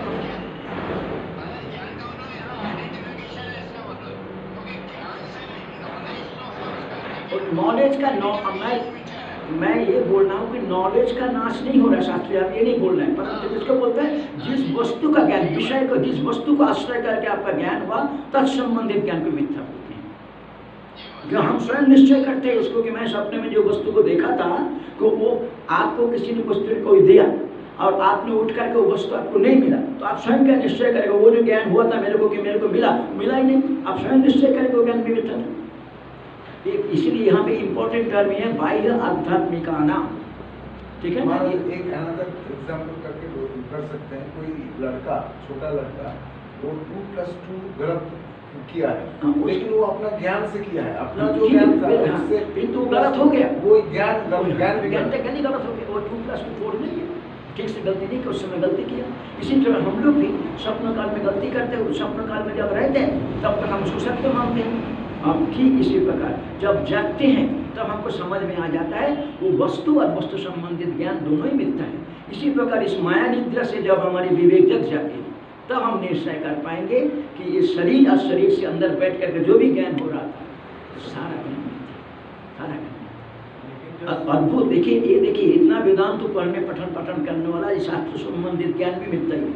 Speaker 2: नॉलेज का मैं ये बोल रहा हूँ कि नॉलेज का नाश नहीं हो रहा है, शास्त्री आप ये नहीं बोल रहे हैं, परंतु जिसको बोलते हैं जिस वस्तु का ज्ञान, विषय को, जिस वस्तु को आश्रय करके आपका ज्ञान हुआ तत्संबंधित ज्ञान को मिथ्या बोलते हैं। जो हम स्वयं निश्चय करते हैं इसको कि मैं सपने में जो वस्तु को देखा था तो वो आपको किसी ने वस्तु को दिया और आपने उठ करके वो वस्तु आपको नहीं मिला, तो आप स्वयं क्या निश्चय करेंगे, वो जो ज्ञान हुआ था मेरे को कि मेरे को मिला ही नहीं, आप स्वयं निश्चय करेंगे वो ज्ञान भी मिथ्या था। इसलिए यहाँ पे इम्पोर्टेंट टर्म है बाह्य आध्यात्मिक नाम। ठीक है ना?
Speaker 3: एक अनदर एग्जांपल करके कर सकते हैं। कोई लड़का, छोटा लड़का, वो 2+2 गलत किया है, लेकिन वो अपना ज्ञान से किया है, अपना जो ज्ञान था उससे
Speaker 2: किंतु गलत हो गया,
Speaker 3: वो ज्ञान
Speaker 2: गलत हो गया। वो 2+2 4 नहीं है, ठीक से गलती नहीं की, उस समय गलती किया। इसी तरह हम लोग भी स्वप्न काल में गलती करते हैं, स्वप्न काल में जब रहते हैं तब तक हम उसको सत्य मानते हैं। हम ठीक इसी प्रकार जब जागते हैं तब हमको समझ में आ जाता है वो वस्तु और वस्तु संबंधित ज्ञान दोनों ही मिथ्या है। इसी प्रकार इस माया निद्रा से जब हमारी विवेक जग जाती है तब हम निश्चय कर पाएंगे कि ये शरीर और शरीर से अंदर बैठ करके जो भी ज्ञान हो रहा था सारा ज्ञान मिथ्या, सारा ज्ञान अद्भुत। देखिए ये देखिए, इतना वेदांत तो पढ़ने पठन करने वाला ये शास्त्र संबंधित ज्ञान भी मिथ्या ही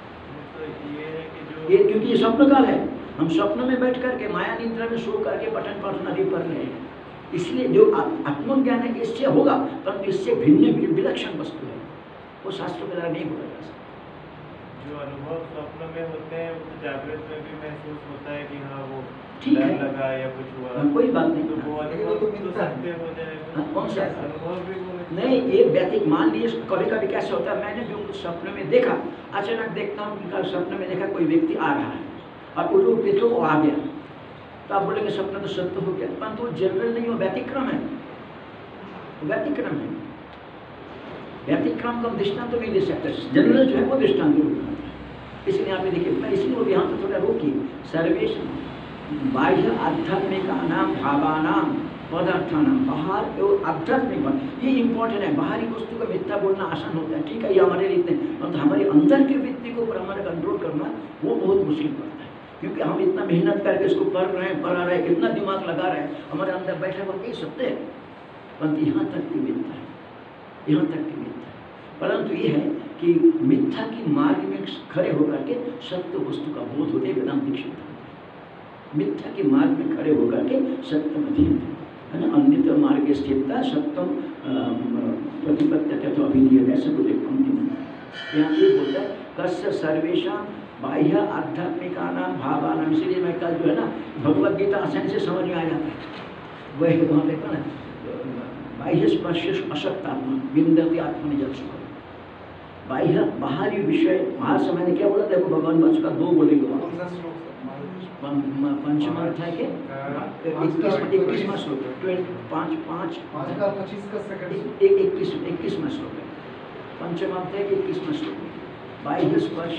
Speaker 2: है। ये क्योंकि ये स्वप्न काल है, हम स्वप्न में बैठ करके माया निद्रा में सो करके पठन आदि पढ़ रहे हैं, इसलिए जो आत्मज्ञान है इससे होगा, परंतु इससे भिन्न विलक्षण वस्तु है, वो शास्त्रों के द्वारा नहीं बोला जा सकता।
Speaker 1: जो अनुभव स्वप्न में होते हैं वो जागृत में भी महसूस होता है कि हाँ वो
Speaker 2: ठीक है,
Speaker 1: लगा या कुछ हुआ,
Speaker 2: कोई बात नहीं,
Speaker 1: तो वो अनुभव तो सत्य हो जाएगा।
Speaker 2: कौन सा
Speaker 1: अनुभव भी वो
Speaker 2: नहीं, एक व्यक्ति मान लीजिए कभी कभी कैसे होता है, मैंने जो कुछ सपने में देखा, अचानक देखता हूँ कि कल सपने में देखा कोई व्यक्ति आ रहा है और उल्लू पिछले को आ गया, तो आप बोलेंगे सपना तो सत्य हो गया, परंतु वो जनरल नहीं, वो व्यतिक्रम है, व्यतिक्रम है। व्यतिक्रम का दृष्टांत तो नहीं दे सकते, जनरल जो है वो दृष्टांत होगा। इसलिए यहाँ पे देखिए, मैं इसलिए वो यहाँ पे थोड़ा रोकी, सर्वेश बाह्य आध्यात्मिक नाम भावानाम पदार्थानाम, बाहर और आध्यात्मिक बात ये इंपॉर्टेंट है। बाहरी वस्तु का मिथ्या बोलना आसान होता है, ठीक है, ये हमारे लिए इतने, परंतु हमारे अंदर की वृत्ति को हमारे कंट्रोल करना वो बहुत मुश्किल पड़ता है, क्योंकि हम इतना मेहनत करके इसको पढ़ रहे हैं, पढ़ा रहे हैं, कितना दिमाग लगा रहे हैं, हमारे अंदर बैठा हुआ कई सत्य है, परंतु यहाँ तक की मिथ्या है, यहाँ तक की मिथ्या है। परंतु ये है कि मिथ्या की मार्ग में खड़े होकर के सत्य वस्तु का बोध होते वेदांतिक सिद्धांत, मिथ्या के मार्ग में खड़े होकर के सत्यम अधीन है ना, अन्यत्र मार्ग स्थिरता सत्यम प्रतिपत्ति अभिधीय, ऐसा कुछ एक पंक्ति में यहाँ ये बोलता है, कस्य सर्वेशा बाह्य आध्यात्मिकानाम भावानाम, इसलिए मैं कल जो है ना भगवद गीता आसानी से समझ में आ जाता है। वही वहाँ देखो ना, बाह्य स्पर्श अशक्तात्मा विंदती आत्मनिजत सुख। बाह्य बाहरी विषय, बाहर से मैंने क्या बोला, देखो भगवान बस का 2 बोलेंगे
Speaker 3: कौन सा श्लोक सर?
Speaker 2: पंचम अध्याय के 21वां श्लोक, 5
Speaker 3: का 25 का सेकंड
Speaker 2: 21वां श्लोक है, पंचम अध्याय के 21वां श्लोक में बाह्य स्पर्श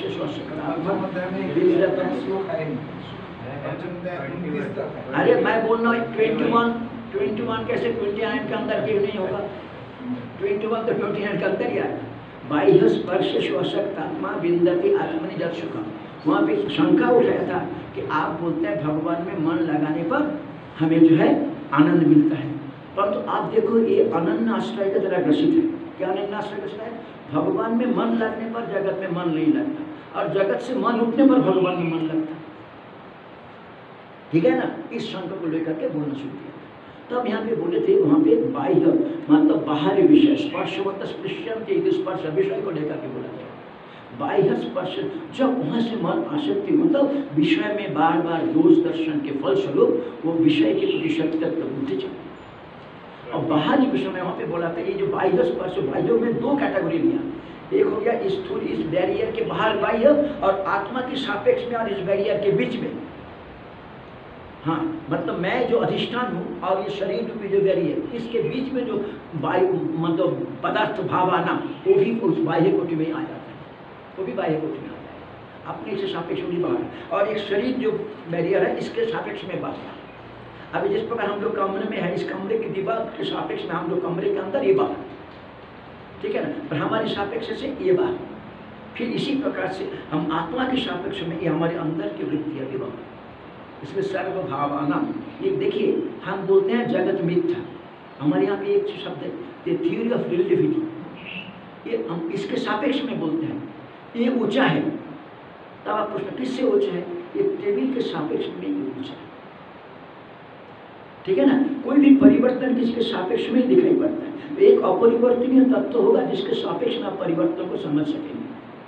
Speaker 2: अरे मैं बोल रहा हूँ 21 कैसे 29 के अंदर क्यों नहीं होगा? 21 तो 29 के अंदर ही आएगा। बाह्य स्पर्श श्वसक्तात्मा विंदती आत्मनिजत सुखम। वहाँ पे शंका उठाया था कि आप बोलते हैं भगवान में मन लगाने पर हमें जो है आनंद मिलता है, परंतु आप देखो ये अनन्य आश्रय की तरह ग्रसित है। क्या अनन्य आश्रय ग्रसित है? भगवान में मन लगने पर जगत में मन नहीं लगता, और जगत से मन उठने पर भगवान में मन लगता। ठीक है ना? इस शंका को लेकर के बोलना शुरू किया। तब यहाँ पे बोले थे, वहाँ पे बाह्य मतलब बाहरी विषय, स्पर्शवत स्पृश्यम के स्पर्श विषय को लेकर के बोला था। बाह्य स्पर्श, जब वहाँ से मन आसक्ति मतलब विषय में बार बार दोष दर्शन के फलस्वरूप वो विषय के प्रति शक्ति तक उठे जाते। और बाहरी विषय में वहाँ पे बोला था, ये जो बाह्य स्पर्श, बाह्य में 2 कैटेगरी लिया। एक हो गया स्थूल, इस बैरियर के बाहर बाह्य, और आत्मा के सापेक्ष में और इस बैरियर के बीच में। हाँ, मतलब मैं जो अधिष्ठान हूँ और ये शरीर रूपी जो बैरियर, इसके बीच में जो वायु मतलब पदार्थ भाव आना, वो भी उस बाह्य कोटि में आ जाता है, वो भी बाह्य कोटि में आ जाएगा, अपने से सापेक्ष में बाहर। और एक शरीर जो बैरियर है, इसके सापेक्ष में बाहर। अभी जिस प्रकार हम लोग कमरे में है, इस कमरे की दीवार के सापेक्ष में हम लोग कमरे के अंदर, ये बाहर, ठीक है ना? पर हमारे सापेक्ष से ये बाहर। फिर इसी प्रकार से हम आत्मा के सापेक्ष में, ये हमारे अंदर की वृत्तियाँ भी बाहर। इसमें सर्वभावाना, ये देखिए हम बोलते हैं जगत मिथ्या, हमारे यहाँ पे एक शब्द है थ्योरी ऑफ रिलेटिविटी, ये हम इसके सापेक्ष में बोलते हैं, ये ऊंचा है। तब आप प्रश्न किससे ऊंचा है? ये टेबल के सापेक्ष में ये ऊंचा है, ठीक है ना? कोई भी परिवर्तन किसके सापेक्ष में ही दिखाई पड़ता है। तो एक अपरिवर्तनीय तत्व होगा जिसके सापेक्ष में आप परिवर्तन को समझ सकेंगे।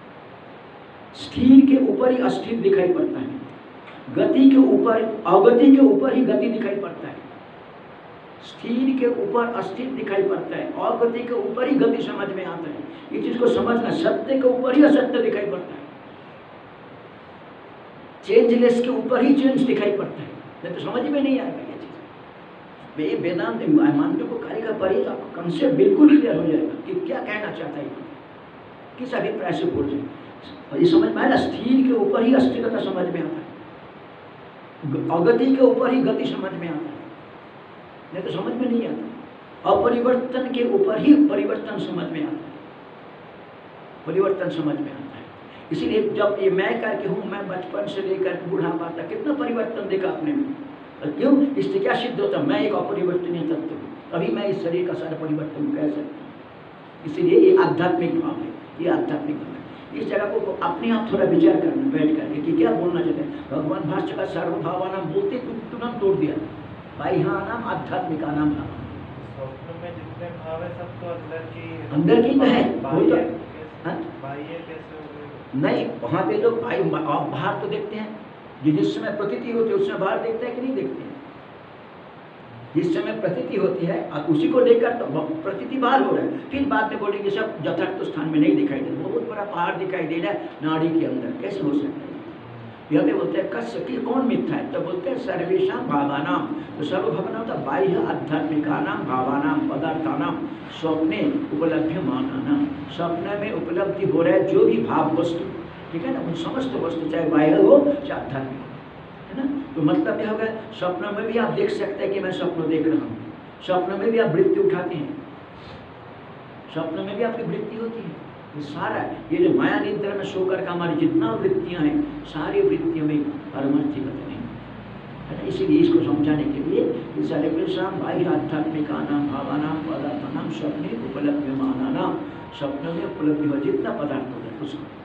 Speaker 2: स्थिर के ऊपर ही अस्थिर दिखाई पड़ता है, गति के ऊपर, अवगति के ऊपर ही गति दिखाई पड़ता है, स्थिर के ऊपर अस्थिर दिखाई पड़ता है, अवगति के ऊपर ही गति समझ में आता है। ये चीज को समझना, सत्य के ऊपर ही असत्य दिखाई पड़ता है, चेंजलेस के ऊपर ही चेंज दिखाई पड़ता है, नहीं तो समझ में नहीं आएगा ये चीज। ये वेदांत मानव को कार्य का पढ़िए तो आपको कंसेप्ट बिल्कुल क्लियर हो जाएगा कि क्या कहना चाहता है, किस अभिप्राय से बोल रहे हैं। ये समझ में आया ना, स्थिर के ऊपर ही अस्थिरता समझ में आता है, अगति के ऊपर ही गति समझ में आता है, नहीं तो समझ में नहीं आता। अपरिवर्तन के ऊपर ही परिवर्तन समझ में आता है, परिवर्तन समझ में आता है। इसीलिए जब ये मैं करके हूँ, मैं बचपन से लेकर बुढ़ापा तक कितना परिवर्तन देखा अपने में। क्यों? इससे क्या सिद्ध होता? मैं एक अपरिवर्तनीय तत्व हूँ, तभी मैं इस शरीर का सारा परिवर्तन कह सकता हूँ। इसीलिए ये आध्यात्मिक भाव है, ये आध्यात्मिक भाव है। इस जगह को अपने आप थोड़ा विचार करना बैठ करके कि क्या बोलना चाहते हैं। भगवान भाष्य का सर्वभावानाम बोलते तुरंत तोड़ दिया, बाह्यानाम आध्यात्मिकानाम भाव।
Speaker 1: स्वप्न में जितने भाव है सब तो
Speaker 2: अंदर की तो है,
Speaker 1: बाह्य कैसे हो गए?
Speaker 2: नहीं, वहाँ पे लोग बाहर तो देखते हैं, जिस समय प्रतीति होती है उस समय बाहर देखते हैं कि नहीं देखते हैं। जिस समय प्रतीति होती है और उसी को लेकर तो प्रतीति बाहर हो रहा है, फिर बाद में बोलेंगे सब यथार्थ स्थान में नहीं दिखाई देता, बहुत बड़ा पहाड़ दिखाई दे रहा है नाड़ी के अंदर, कैसे हो सकता है? यह भी बोलते हैं कस्य कि कौन मिथ्या है? तो बोलते हैं सर्वेशम भावानाम। तो सर्वभवन होता है बाह्य आध्यात्मिकानाम भावानाम पदार्थानाम स्वप्ने उपलभ्यमानानाम। स्वप्न में उपलब्धि हो रहा है जो भी भाव वस्तु, ठीक है ना, उन समस्त वस्तु चाहे बाह्य हो चाहे आध्यात्मिक हो, है ना। तो मतलब क्या होगा, स्वप्न में भी आप देख सकते हैं कि मैं स्वप्न देख रहा हूँ, स्वप्न में भी आप वृत्ति उठाते हैं, स्वप्न में भी आपकी वृत्ति होती है। ये सारा ये जो माया निद्रा में सोकर का हमारी जितना वृत्तियाँ हैं, सारी वृत्तियों में परमार्थिक नहीं है ना। इसीलिए इसको समझाने के लिए सर्वेषां बाह्य आध्यात्मिकानां भावानां पदार्थानां स्वप्ने उपलभ्यमानानां, स्वप्न में उपलब्धि हो जितना पदार्थ होता है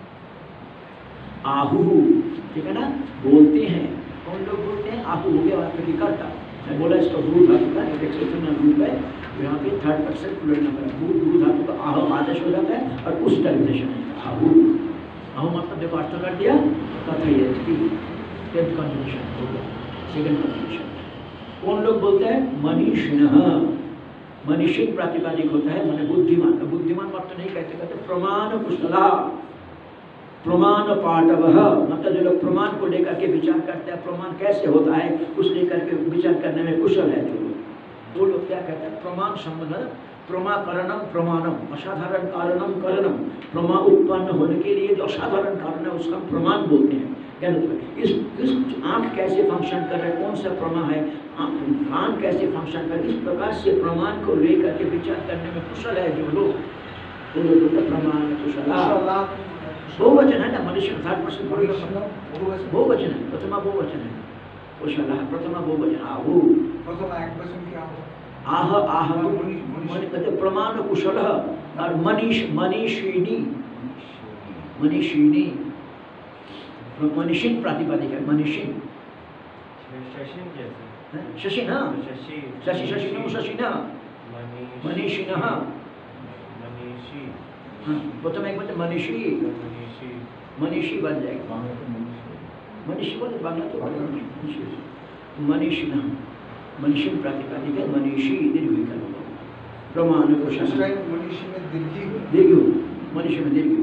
Speaker 2: उसको आहु, ठीक है ना, बोलते हैं। कौन लोग बोलते हैं? आहु हो गया प्रतिकर्ता। मैं बोला इसका भू धातु का एक एक्सेप्शनल रूप है, यहाँ पे 3rd पर्सन प्लूरल नंबर है। भू धातु का आह आदेश हो जाता है और उस टर्मिनेशन है आहु। अहो मतलब देखो अर्थ कर दिया, कथयति, 10th कंजंक्शन हो गया, 2nd कंजंक्शन। कौन लोग बोलते हैं? मनीषिणः। मनीषिण प्रातिपादिक होता है माने बुद्धिमान। बुद्धिमान मतलब नहीं कहते प्रमाण कुशला, प्रमाण पाठवः, मतलब जो लोग प्रमाण को लेकर के विचार करते हैं, प्रमाण कैसे होता है उस लेकर के विचार करने में कुशल है जो लोग, वो लोग क्या कहते हैं? प्रमाण संबंध, प्रमाकरणम प्रमाणम, असाधारण कारणम करणम। प्रमा उत्पन्न होने के लिए जो असाधारण कारण है उसका प्रमाण बोलते हैं। क्या मतलब इस आँख कैसे फंक्शन कर रहे हैं, कौन सा प्रमा है, कान कैसे फंक्शन कर रहे, इस प्रकार से प्रमाण को लेकर के विचार करने में कुशल है जो लोग, वो लोग बोलते हैं प्रमाण कुशला। बहुवचन है ना, मनुष्य 3rd पर्सन बहुवचन है, प्रथमा बहुवचन है, कुशला प्रथमा बहुवचन। आहु
Speaker 3: प्रथमा एक पर्सन क्या होगा?
Speaker 2: आह आह कहते प्रमाण कुशल और मनीषिणी, मनीषिणी मनीषिण प्रातिपदिक है, मनीषिण।
Speaker 1: शशिन कैसे?
Speaker 2: शशिन,
Speaker 1: शशि
Speaker 2: शशि शशिनो शशिना, मनीषिणः,
Speaker 1: मनीषी,
Speaker 2: प्रथम एक मतलब मनीषी,
Speaker 1: मनीषी,
Speaker 2: मनीषी बन जाएगा, मनीषी बोले बांग्ला तो मनीषिणः, मनीषिण प्रातिपदिक है, मनीषी दीर्घ विकल्प, प्रमाण कुशल।
Speaker 3: मनीषी में
Speaker 2: दीर्घ, मनीषी में दीर्घ।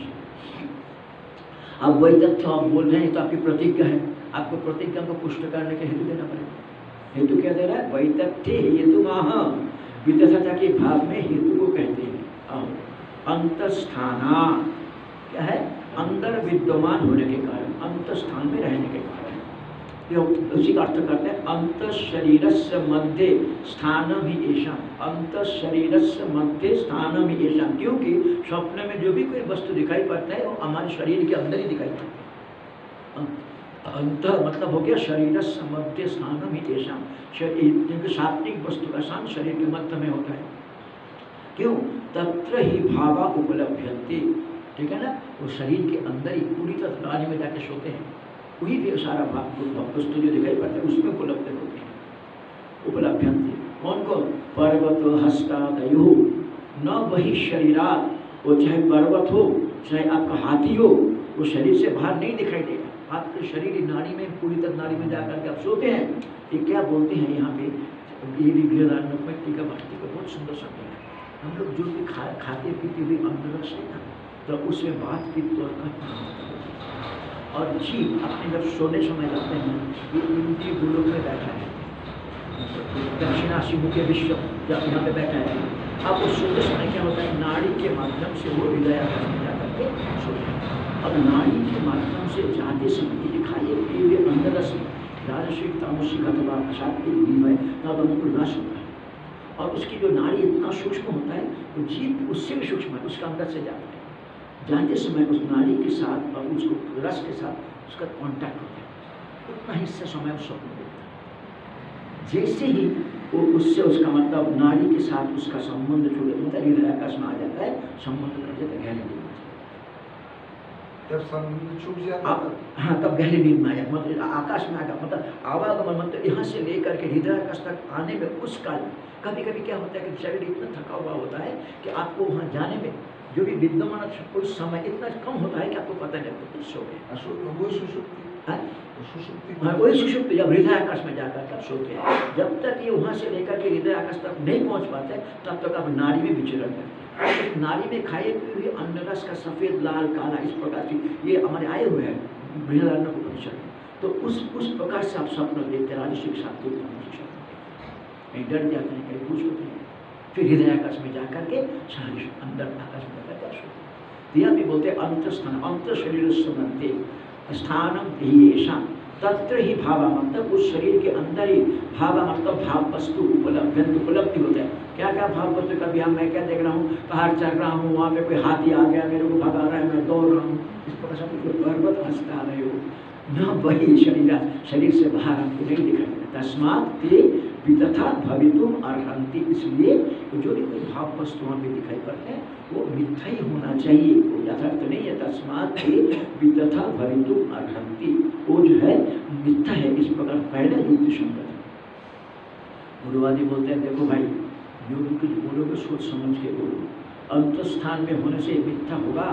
Speaker 2: अब वही तथ्य आप बोल रहे हैं तो आपकी प्रतिज्ञा है, आपको प्रतिज्ञा को पुष्ट करने के हेतु देना पड़ेगा। हेतु क्या दे रहा है? वही तथ्य हेतु माह, वितथता के भाव में हेतु को कहते हैं। अंतस्थाना क्या है? अंदर विद्यमान होने के कारण, अंतस्थान में रहने के कारण, उसी का अर्थ करते हैं अंत शरीरस्य मध्य स्थानम ही ऐसा, अंत शरीरस्य मध्य स्थानम ही ऐसा, क्योंकि स्वप्न में जो भी कोई वस्तु दिखाई पड़ता है वो हमारे शरीर के अंदर ही दिखाई पड़ता है। अंत मतलब हो गया शरीरस्य मध्य स्थानम ही ऐसा, क्योंकि सात्विक वस्तु का स्थान शरीर के मध्य में होता है। क्यों? तत्र ही भावा उपलभ्यन्ते, ठीक है ना, वो शरीर के अंदर ही पूरी तरह नाड़ी में जाके सोते हैं, वही भी सारा भाग वस्तु जो दिखाई पड़ता है उसमें उपलब्ध होते हैं। उपलभ्यन्ते कौन को? पर्वत हस्तादयो, न वही शरीरात, वो चाहे पर्वत हो चाहे आपका हाथी हो, वो शरीर से बाहर नहीं दिखाई देगा। आपके शरीर नाड़ी में पूरी तरह नाड़ी में जाकर के आप सोते हैं। ये क्या बोलते हैं यहाँ पे, ये भी गृहदान में टीका भक्ति का बहुत सुंदर शब्द है। हम लोग जो भी खाते पीते हुए अंदर से ना, तो उसमें बात की तौर का और जीव अपने जब सोने समय जाते हैं ये इंद्रिय गोलोक में बैठा है, दक्षिणाशी मुख्य विश्व जब यहाँ पे बैठा है। अब वो सोते समय क्या होता है? नाड़ी के माध्यम से वो हृदयाकाश में जाकर के सोते हैं। अब नाड़ी के माध्यम से जाते समय दिखाइए ये अंदर से राजसिक तामसिक अथवा सात्विक जीव है तब हमको रस होता है, और उसकी जो नाड़ी इतना सूक्ष्म होता है तो जीव उससे भी सूक्ष्म है, उसका अंदर से जाता है। जाते समय उस नाड़ी के साथ और उसको रस के साथ उसका कांटेक्ट होता है, उतना हिस्सा समय उस स्वप्न देखता है। जैसे ही वो उससे उसका मतलब नाड़ी के साथ उसका संबंध छूट मतलब हृदयाकाश में आ जाता है, संबंध कर जाता है गहरी नींद में।
Speaker 3: जब संबंध छूट जाता है
Speaker 2: हाँ तब गहरी नींद में आ जाता, मतलब आकाश में आ गया, मतलब आवागमन मतलब यहाँ से लेकर के हृदयाकाश तक आने में उस काल में कभी कभी क्या होता है कि शरीर इतना थका हुआ होता है कि आपको वहाँ जाने में जो भी विद्यमान उस समय इतना कम होता है कि आपको पता नहीं लगता सो गए। वही सुषुप्ति जब हृदयाकाश में जाकर तब सोते हैं। जब तक ये वहाँ से लेकर के हृदयाकाश तक नहीं पहुँच पाते तब तक आप नाड़ी में विचरण करते हैं। तो नाड़ी में खाए हुए अन्न रस का सफ़ेद लाल काला इस प्रकार की ये हमारे आए हुए हैं बृहदारण्यक उपनिषद में। तो उस प्रकार से आप स्वप्न देखते हैं, राजसिक सात्विक तामसिक स्वप्न, कहीं डर जाते हैं कहीं खुश होते हैं, फिर हृदयाकाश में जाकर के शरीर अंदर आकाश में जाकर के सोते हैं। यह भी बोलते हैं अंतस्थान, अंत शरीर समन्ते स्थानम ध्येयेषा, तत्र ही भावा मतलब उस शरीर के अंदर ही भावा मतलब भाव वस्तु उपलब्धि होता है। क्या क्या भाव वस्तु? कभी हम मैं क्या देख रहा हूँ, पहाड़ चढ़ रहा हूँ, वहाँ पे कोई हाथी आ गया मेरे को भगा रहा है, मैं दौड़ रहा हूँ, इस प्रकार से पर्वत हंसता रहे हो न वही शरीर से बाहर हमको नहीं दिखाई देता। तस्मात् ते वितथा भवितुम अर्हन्ति, इसलिए जो भी कोई भाव वस्तु वहाँ पे दिखाई पड़ते हैं वो मिथ्या ही होना चाहिए, वो यथार्थ नहीं है। तस्मात् ते वितथा भवितुम अर्हन्ति, वो जो है मिथ्या है, इस प्रकार पहले युक्ति संगत है। गुरुवादी बोलते हैं देखो भाई जो भी कुछ बोलोगे सोच समझ के बोलो, अंतस्थान में होने से मिथ्या होगा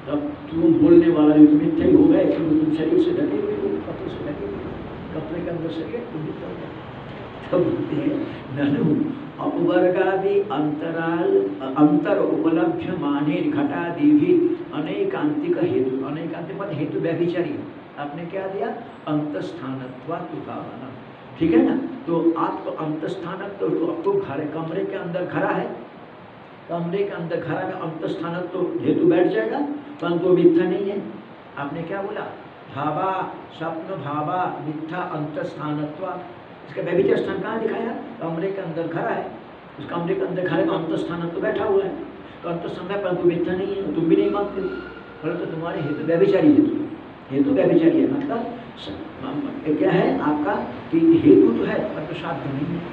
Speaker 2: तब तुम बोलने वाला नहीं, तुम मिथ्या ही हो गए क्योंकि तुम शरीर से ढके हुए हो, कपड़े से ढके हुए हो, कपड़े के अंदर शरीर तुम मिथ्या हो गए। तब बोलते हैं ननु अपवर्गादि अंतराल अंतर उपलब्ध माने घटादि भी अनेकांतिक हेतु, अनेकांतिक मत हेतु व्यभिचारी। आपने क्या दिया? अंतस्थानत्वात् भावना, ठीक है ना। तो आपको अंतस्थानत्व तो आपको घर कमरे के अंदर खड़ा है, कमरे के अंदर खड़ा में अंतस्थानत्व तो हेतु बैठ जाएगा, परंतु मिथ्या नहीं है। आपने क्या बोला? भावा स्वप्न भावा मिथ्या अंतस्थानत्व। इसका व्यभिचार स्थान कहाँ दिखाया? कमरे के अंदर खड़ा है, उस कमरे के अंदर खड़े में अंतस्थानत्व बैठा हुआ है, तो अंतस्थान है परंतु मिथ्या नहीं है, तुम भी नहीं मानते, परंतु तुम्हारे हेतु व्यभिचारी हेतु, हेतु व्यभिचारी है। मतलब क्या है आपका कि हेतु तो है परंतु साध्य नहीं है,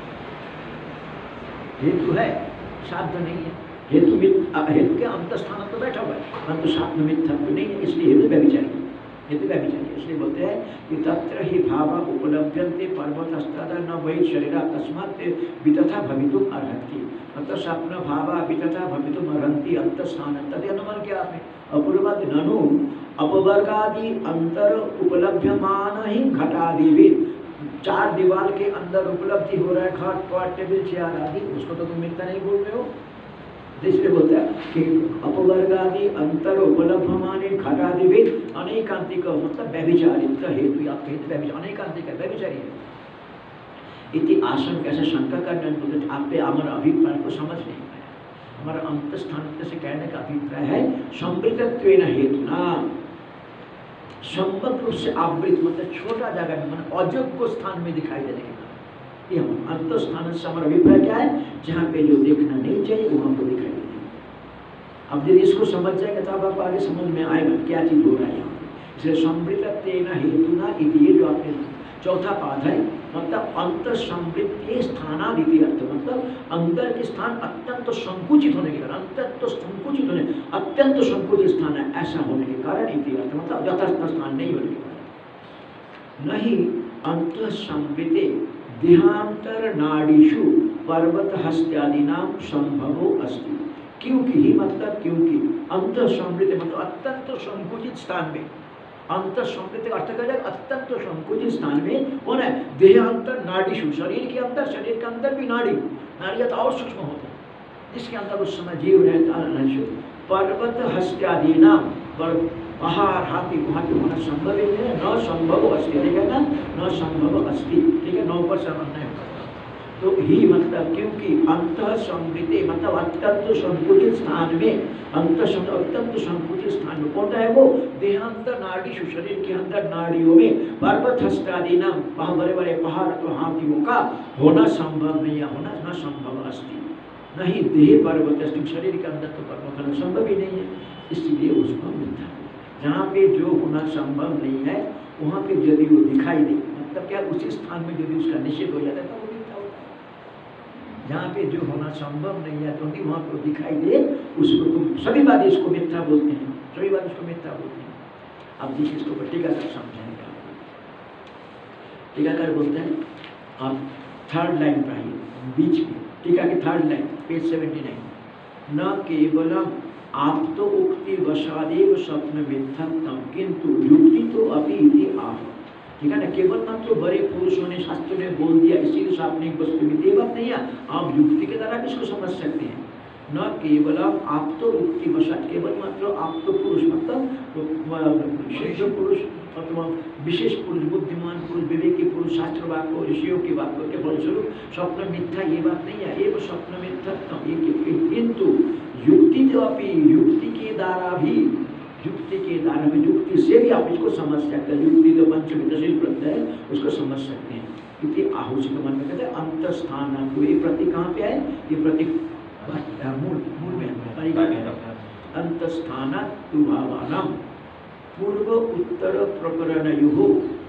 Speaker 2: हेतु है साध्य नहीं है। हेतु के अंतस्थान तो बैठा हुआ है परंतु साध्य मिथ्या तो नहीं है, इसलिए हेतु व्यभिचारी, हेतु व्यभिचारी। इसलिए बोलते हैं कि तत्र ही भाव उपलभ्यन्ते पर्वतस्तद न वही शरीर तस्मात् वितथा भवितुम अर्हति। मतलब स्वप्न भावा वितथा भवितुम अर्हन्ति अंतस्थान तद अनुमान किया आपने। अपूर्वत ननु अपवर्गादि अंतर उपलभ्यमान ही घटादि भी, चार दीवार के अंदर उपलब्धि हो रहा है, खट पट टेबल चेयर आदि, उसको तो तुम मिथ्या नहीं बोल रहे हो। इसलिए बोलता है कि अपवर्गादि अंतर उपलभ्यमाने घटादि भी अनेकांतिक, मतलब व्यभिचारित हेतु, आपके हेतु व्यभिचार अनेकांतिक है, व्यभिचारी है। इति आसन कैसे शंका करने बोलते आप हमारा अभिप्राय को समझ नहीं पाया। हमारा अंतस्थान से कहने का अभिप्राय है संवृतत्वेन हेतुना, संबद्ध रूप से आवृत, मतलब छोटा जगह में, मतलब अयोग्य स्थान में दिखाई देने के कारण ये हम अंतस्थान से हमारा अभिप्राय क्या है? जहाँ पे जो देखना नहीं चाहिए वहाँ को दिखाई देगा। अब यदि इसको समझ जाएगा तो आपको आगे समझ में आएगा क्या चीज हो रहा है यहाँ पे। इसलिए संवृतत्वेन हेतुना इति, ये जो आपने चौथा पाद है, मतलब अंत संवृत्ति स्थानादिति अर्थ, मतलब अंदर के स्थान अत्यंत संकुचित होने के कारण, अत्यंत संकुचित होने, अत्यंत संकुचित स्थान है ऐसा होने के कारण इति अर्थ, मतलब यथार्थ स्थान नहीं होने के कारण। नहीं अंत संवृत्ति देहांतर नाड़ीषु पर्वत हस्त्यादिनां संभवो अस्ति। क्योंकि ही मतलब क्योंकि अंत संवृत्ति मतलब अत्यंत संकुचित स्थान में, अंत संवृत्ति अर्थ कर जाए अत्यंत संकुचित स्थान में कौन है? देहांतर नाड़ीषु, शरीर के अंदर, शरीर के अंदर भी नाड़ी, नाड़ियाँ तो और सूक्ष्म होता है, जिसके अंदर उस समय जीव रहता है। पर्वत हस्त्यादि नाम, पहाड़ हाथी वहाँ के होना संभव ही है, न संभव अस्ति, ठीक है ना, न संभव अस्ति, ठीक है, 9 पर समझना है। तो ही मतलब क्योंकि अंत संवृत्ति मतलब अत्यंत संकुचित स्थान में, अत्यंत संकुचित स्थान में कौन है वो? देहांतर नाड़ी, शरीर के अंदर नाड़ियों में पर्वत हस्तादि नाम, वहाँ बड़े बड़े पहाड़ तो हाथियों का होना संभव नहीं है, होना न संभव अस्ति। नहीं देह पर्वत, शरीर के अंदर तो पर्वत होना संभव ही नहीं है, इसलिए उसको मिथ्या। जहाँ पे जो होना संभव नहीं है वहाँ पे यदि वो दिखाई दे, मतलब क्या उसी स्थान में यदि उसका निश्चित हो जाता है तो वो मिथ्या होता है। जहाँ पे जो होना संभव नहीं है तो वहाँ पे दिखाई दे उसको तुम सभी बात इसको मिथ्या बोलते हैं, सभी बात इसको मिथ्या बोलते हैं। अब देखिए इसको टीकाकार समझाएंगे। टीकाकार बोलते हैं, आप 3rd लाइन पढ़िए बीच में, टीका की 3rd लाइन पेज 79। न केवलम आप तो उक्ति वशादेव स्वप्न मिथ्यात्म किंतु युक्ति तो अभी इति आह, ठीक है ना। केवल मात्र बड़े पुरुषों ने शास्त्र में बोल दिया इसीलिए सापनिक वस्तु में, ये बात नहीं है, आप युक्ति के द्वारा भी इसको समझ सकते हैं। न केवलम आप तो उक्ति वशात, केवल मात्र आप तो पुरुष मतलब श्रेष्ठ पुरुष अथवा विशेष पुरुष, बुद्धिमान पुरुष, विवेकी पुरुष, शास्त्र वाक्यों ऋषियों की वाक्यों के फलस्वरूप स्वप्न मिथ्या, ये बात नहीं है, ये स्वप्न मिथ्यात्म, किंतु युक्ति तो अपनी युक्ति के द्वारा भी, युक्ति के द्वारा भी, युक्ति से भी आप इसको समझ सकते हैं। युक्ति तो पंचविधशील प्रत्यय है, उसको समझ सकते हैं। क्योंकि आहुष के मन में कहते हैं अंतस्थान, ये प्रतीक कहाँ पे है? ये प्रतीक मूल में अंतस्थान भावानाम पूर्व उत्तर प्रकरणयोः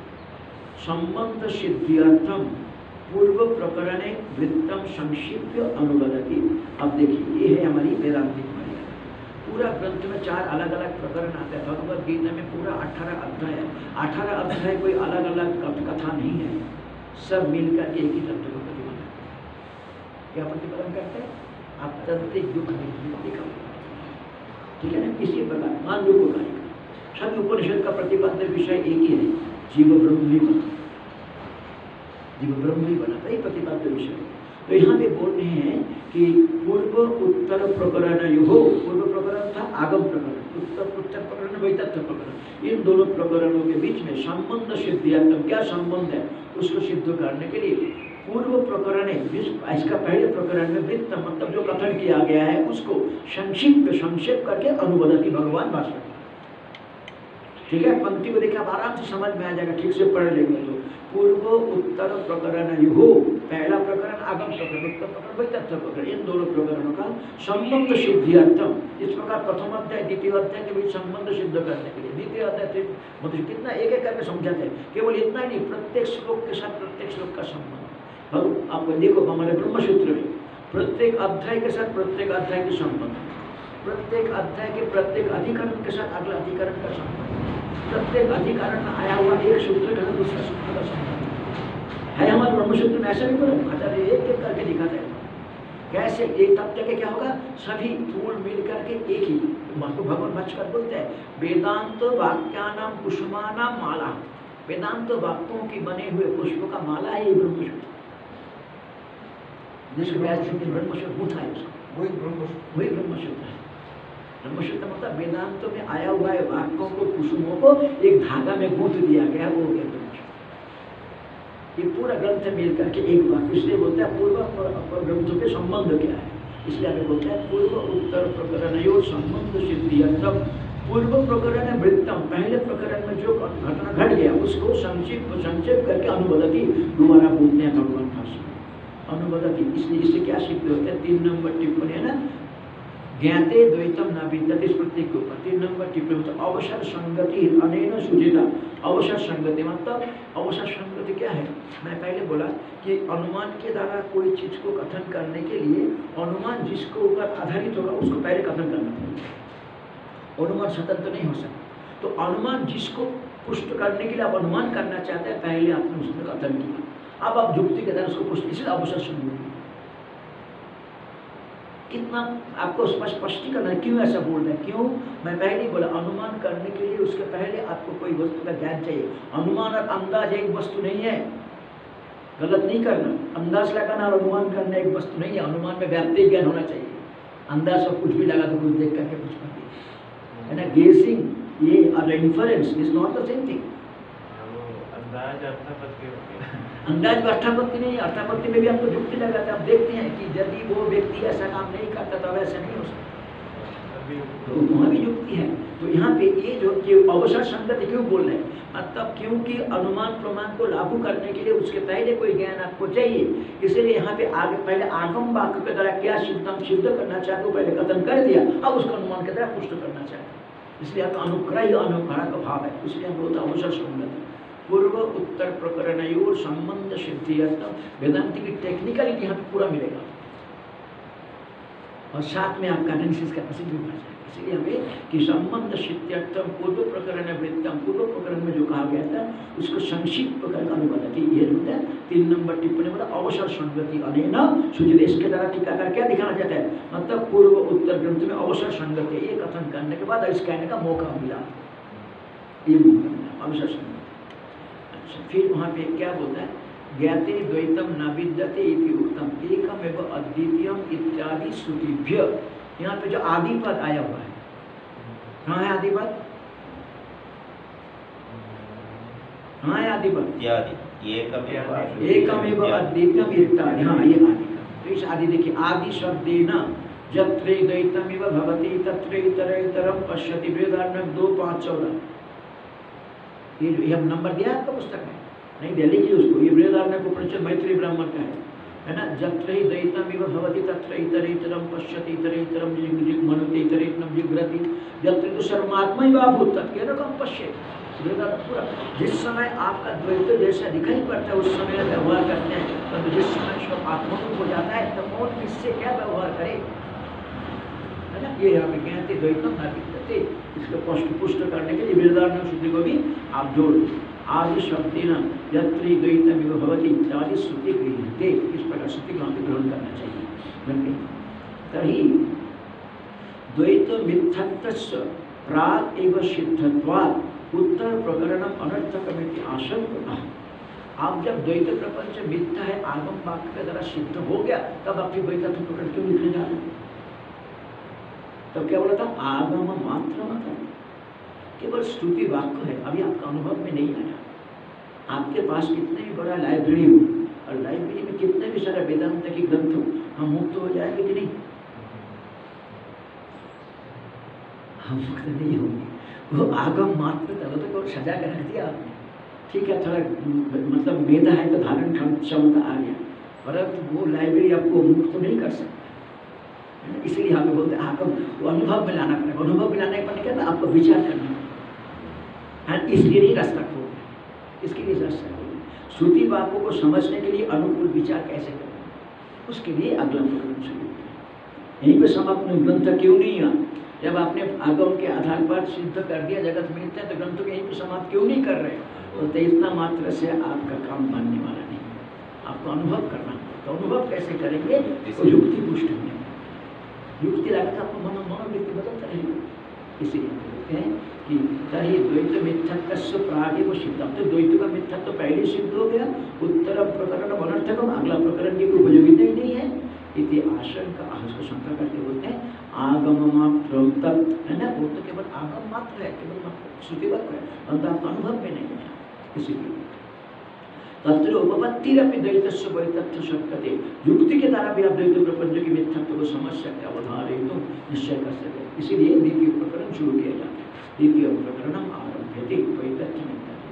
Speaker 2: संबंध सिद्ध्यर्थम पूर्व प्रकरणे वृत्तम संक्षिप्य अनुवदति। अब देखिए ये है हमारी वेदांतिक मर्यादा। पूरा ग्रंथ में 4 अलग अलग प्रकरण आते हैं। भगवद गीता में पूरा 18 अध्याय है। 18 अध्याय कोई अलग अलग कथा नहीं है, सब मिलकर एक ही तत्व को प्रतिपादन करते हैं। क्या प्रतिपादन करते हैं? आत्यंतिक दुख निवृत्ति का। ठीक है ना? इसी प्रकार मांडव्योपकारिका सभी उपनिषद का प्रतिपाद्य विषय एक ही है, जीव ब्रह्म ही बना, जीव ब्रह्म ही बना, यही प्रतिपाद्य विषय है। तो यहाँ पे बोल रहे हैं कि पूर्व उत्तर प्रकरण युगो, पूर्व प्रकरण था आगम प्रकरण, उत्तर प्रकरण वैतथ्य प्रकरण, इन दोनों प्रकरणों के बीच में संबंध सिद्धियात्म, क्या संबंध है उसको सिद्ध करने के लिए पूर्व प्रकरण है, इसका पहले प्रकरण में वृत्त मतलब जो कथन किया गया है उसको संक्षेप करके अनुबदती भगवान भाषण। ठीक है, पंक्ति को देखिए आप आराम से समझ में आ जाएगा, ठीक से पढ़ लेंगे तो पूर्व उत्तर प्रकरण युगो, पहला प्रकरण आगम प्रकरण, उत्तर प्रकरण वैतथ्य प्रकरण, इन दोनों प्रकरणों का संबंध सिद्धियार्थम, इस प्रकार प्रथम अध्याय द्वितीय अध्याय के बीच संबंध सिद्ध करने के लिए द्वितीय अध्याय मतलब कितना एक एक करके समझाते हैं, केवल इतना ही नहीं, प्रत्येक श्लोक के साथ प्रत्येक श्लोक का संबंध। आप देखो हमारे ब्रह्मसूत्र में प्रत्येक अध्याय के साथ प्रत्येक अध्याय के संबंध, प्रत्येक अध्याय के प्रत्येक अधिकरण के साथ अगला अधिकरण का संबंध, प्रत्येक अधिकरण में आया हुआ एक सूत्र के साथ दूसरा सूत्र का संबंध है। हमारे ब्रह्मसूत्र में ऐसा नहीं बोला, आचार्य एक एक करके दिखाते हैं कैसे, एक तब जाके क्या होगा, सभी फूल मिल करके एक ही, भगवान भाष्यकार बोलते हैं वेदांत वाक्यानाम कुसुमानाम माला, वेदांत वाक्यों की बने हुए पुष्पों का माला है ये ब्रह्मसूत्र, जिसको ब्रह्मसूत्र पूछा है उसको, वही ब्रह्मसूत्र है। ब्रह्मसूत्र मतलब वेदांतों में आया हुआ है वाक्यों को, कुसुमों को एक धागा में गूंथ दिया गया, वो हो गया ब्रह्मसूत्र। ये पूरा ग्रंथ मिल करके एक वाक्य, इसलिए बोलते हैं पूर्व और ग्रंथों के संबंध क्या है, इसलिए हमें बोलते हैं पूर्व उत्तर प्रकरणयोः संबंध सिद्धियर्थम। पूर्व प्रकरण वृत्तम, पहले प्रकरण में जो घटना घट गया उसको संक्षेप करके अनुबदती दोबारा बोलते हैं भगवान भाषण अनुबदती। इसलिए इससे क्या सिद्ध होता है, 3 नंबर टिप्पणी है ना, ज्ञाते द्वैतम न विद्यते, इस प्रत्येक के ऊपर 3 नंबर टिप्पणी मतलब अवसर संगति अनेन सुजिता। अवसर संगति मतलब अवसर संगति क्या है, मैं पहले बोला कि अनुमान के द्वारा कोई चीज को कथन करने के लिए अनुमान जिसको ऊपर आधारित होगा उसको पहले कथन करना पड़ेगा, अनुमान स्वतंत्र नहीं हो सकता। तो अनुमान जिसको पुष्ट करने के लिए आप अनुमान करना चाहते हैं पहले आपने उसमें कथन किया, अब आप युक्ति के द्वारा उसको पुष्ट, इसलिए अवसर संगति। कितना आपको स्पष्टीकरण है क्यों ऐसा बोल रहे हैं, क्यों मैं पहले ही बोला अनुमान करने के लिए उसके पहले आपको कोई वस्तु का ज्ञान चाहिए। अनुमान और अंदाज एक वस्तु नहीं है, गलत नहीं करना, अंदाज लगाना और अनुमान करना एक वस्तु नहीं है। अनुमान में व्याप्ति ज्ञान होना चाहिए, अंदाज और कुछ भी लगा तो कुछ देख करके कुछ कर दिया है ना, गेसिंग ये और inference is not the same thing.
Speaker 1: अंदाज अर्थापत्ति हो गया,
Speaker 2: अंदाज में अर्थापत्ति नहीं, अर्थापत्ति में भी आपको युक्ति लगाते हैं। आप देखते हैं कि यदि वो व्यक्ति ऐसा काम नहीं करता तो वैसा नहीं हो सकता, तो वहाँ भी युक्ति है। तो यहाँ पे ये जो कि अवसर संगति क्यों बोल रहे हैं, मतलब क्योंकि अनुमान प्रमाण को लागू करने के लिए उसके पहले कोई ज्ञान आपको चाहिए, इसलिए यहाँ पे आगे पहले आगम वाक्य के द्वारा क्या सिद्ध करना चाहते पहले कथन कर दिया, अब उसको अनुमान के द्वारा पुष्ट करना चाहते, इसलिए आपका अनुग्रह अनुग्रह का भाव है, इसलिए हम बोलते अवसर संगति। पूर्व उत्तर प्रकरणयोः संबंध सिद्धियर्थम, वेदांत की टेक्निकलिटी यहाँ पे पूरा मिलेगा और साथ में आपका एनालिसिस का प्रसिद्ध भी बढ़ जाएगा। इसलिए हमें कि संबंध सिद्ध्यर्थम पूर्व प्रकरण वृत्तम, पूर्व प्रकरण में जो कहा गया था उसको संक्षिप्त करके अनुबदती, ये होता है 3 नंबर टिप्पणी मतलब अवसर संगति अनेन सूचित। इसके द्वारा टीकाकार क्या दिखाना चाहता है, मतलब पूर्व उत्तर ग्रंथ में अवसर संगति ये कथन करने के बाद इस कहने का मौका मिला, ये अवसर संगति। फिर वहाँ पे क्या बोलता है, ज्ञाते द्वैतम न विद्यते इति उक्तम एकमेव अद्वितीयम इत्यादि श्रुतिभ्य। यहाँ पे जो आदि पद आया हुआ है, कहाँ है आदि पद, कहाँ है आदि पद, एकमेव अद्वितीयम इत्यादि, हाँ ये आदि। तो इस आदि देखिए, आदि शब्देन यत्र द्वैतमिव भवति तत्र इतरेतरम पश्यति, बृहदारण्यक 2:5-14। ये हम नंबर दिया आपका पुस्तक में, नहीं दे लीजिए उसको, ये बृहदारण्यक उपनिषद मैत्री ब्राह्मण का है ना। यत्र हि द्वैतमिव भवति तत्र इतरेतरम पश्यति इतरेतरम मनुते इतरेतरम जिघ्रति यत्र तु सर्वात्मैवाभूत तत्केनकं पश्येत्। पूरा जिस समय आपका द्वैत जैसा दिखाई पड़ता है उस समय व्यवहार करते हैं, परंतु जिस समय सब आत्मरूप हो जाता है तो कौन किससे क्या व्यवहार करे, है ना। ये यहाँ पे ज्ञाते द्वैतम न विद्यते, इसको पुष्ट करने के लिए बृहदारण्यक श्रुति को भी आप जोड़ दो। आदि शब्देन यत्र द्वैतमिव भवति इत्यादि श्रुति गृह्यते, इस प्रकार श्रुति को हमें ग्रहण करना चाहिए। तर्हि द्वैत मिथ्यात्वस्य प्राग एव सिद्धत्वात् उत्तर प्रकरणम अनर्थकमिति आशंका। आप जब द्वैत प्रपंच मिथ्या है आगम वाक्य के द्वारा सिद्ध हो गया, तब आपकी द्वैतात्व प्रकरण क्यों लिखने जा रहे? तब क्या बोला था? आगम मात्र मतलब केवल स्तुति वाक्य है, अभी आपका अनुभव में नहीं आया। आपके पास कितने भी बड़ा लाइब्रेरी हो और लाइब्रेरी में कितने भी सारे वेदांत की ग्रंथ हो, हम मुक्त हो जाएंगे कि नहीं? हम मुक्त नहीं होंगे। वो आगम मात्र तब तो सजा कर रख दिया आपने, ठीक है, थोड़ा मतलब मेधा है तो धारण क्षमता आ गया, परंतु वो लाइब्रेरी आपको मुक्त तो नहीं कर सकता। इसलिए हमें बोलते हैं आगम, वो अनुभव में लाना पड़ेगा। अनुभव में लाने पर क्या, आपको विचार करना है, इसलिए नहीं रास्ता खोल, इसके लिए रास्ता खोल। श्रुति वाक्यों को समझने के लिए अनुकूल विचार कैसे करना, उसके लिए अगला प्रकरण शुरू होता है। यहीं पर समाप्त ग्रंथ क्यों नहीं हुआ? जब आपने आगम के आधार पर सिद्ध कर दिया जगत मिथ्या, तो ग्रंथों के यहीं पर समाप्त क्यों नहीं कर रहे? तो इतना मात्र से आपका काम बनने वाला नहीं, आपको अनुभव करना। तो अनुभव कैसे करेंगे? तो युक्ति पुष्ट होने, युक्ति लगाकर आपको मनोवृत्ति बदलता रहेगा। इसीलिए कहते हैं कि तभी द्वैत मिथ्यात्वस्य प्रागेव सिद्धम, तो द्वैत का मिथ्यात्व पहले सिद्ध हो गया, उत्तर प्रकरण अनर्थकम, अगला प्रकरण की उपयोगिता ही नहीं है। इति आशंका, उसको शंका करके बोलते हैं आगम मात्र तत्, है ना, वो तो केवल आगम मात्र है, केवल श्रुति वाक्य है, परंतु आपका अनुभव में नहीं है। इसीलिए तत्र उपपत्तिरपि द्वैतस्य वैतथ्य शक्यते, युक्ति के द्वारा भी आप द्वैत प्रपंच की मिथ्यात्व को समझ सकते, अवधारयितुं निश्चय कर सकते। इसीलिए द्वितीय प्रकरण शुरू किया जाता है। द्वितीय प्रकरणम आरभ्यते द्वैतथ्य मिथ्यात्व।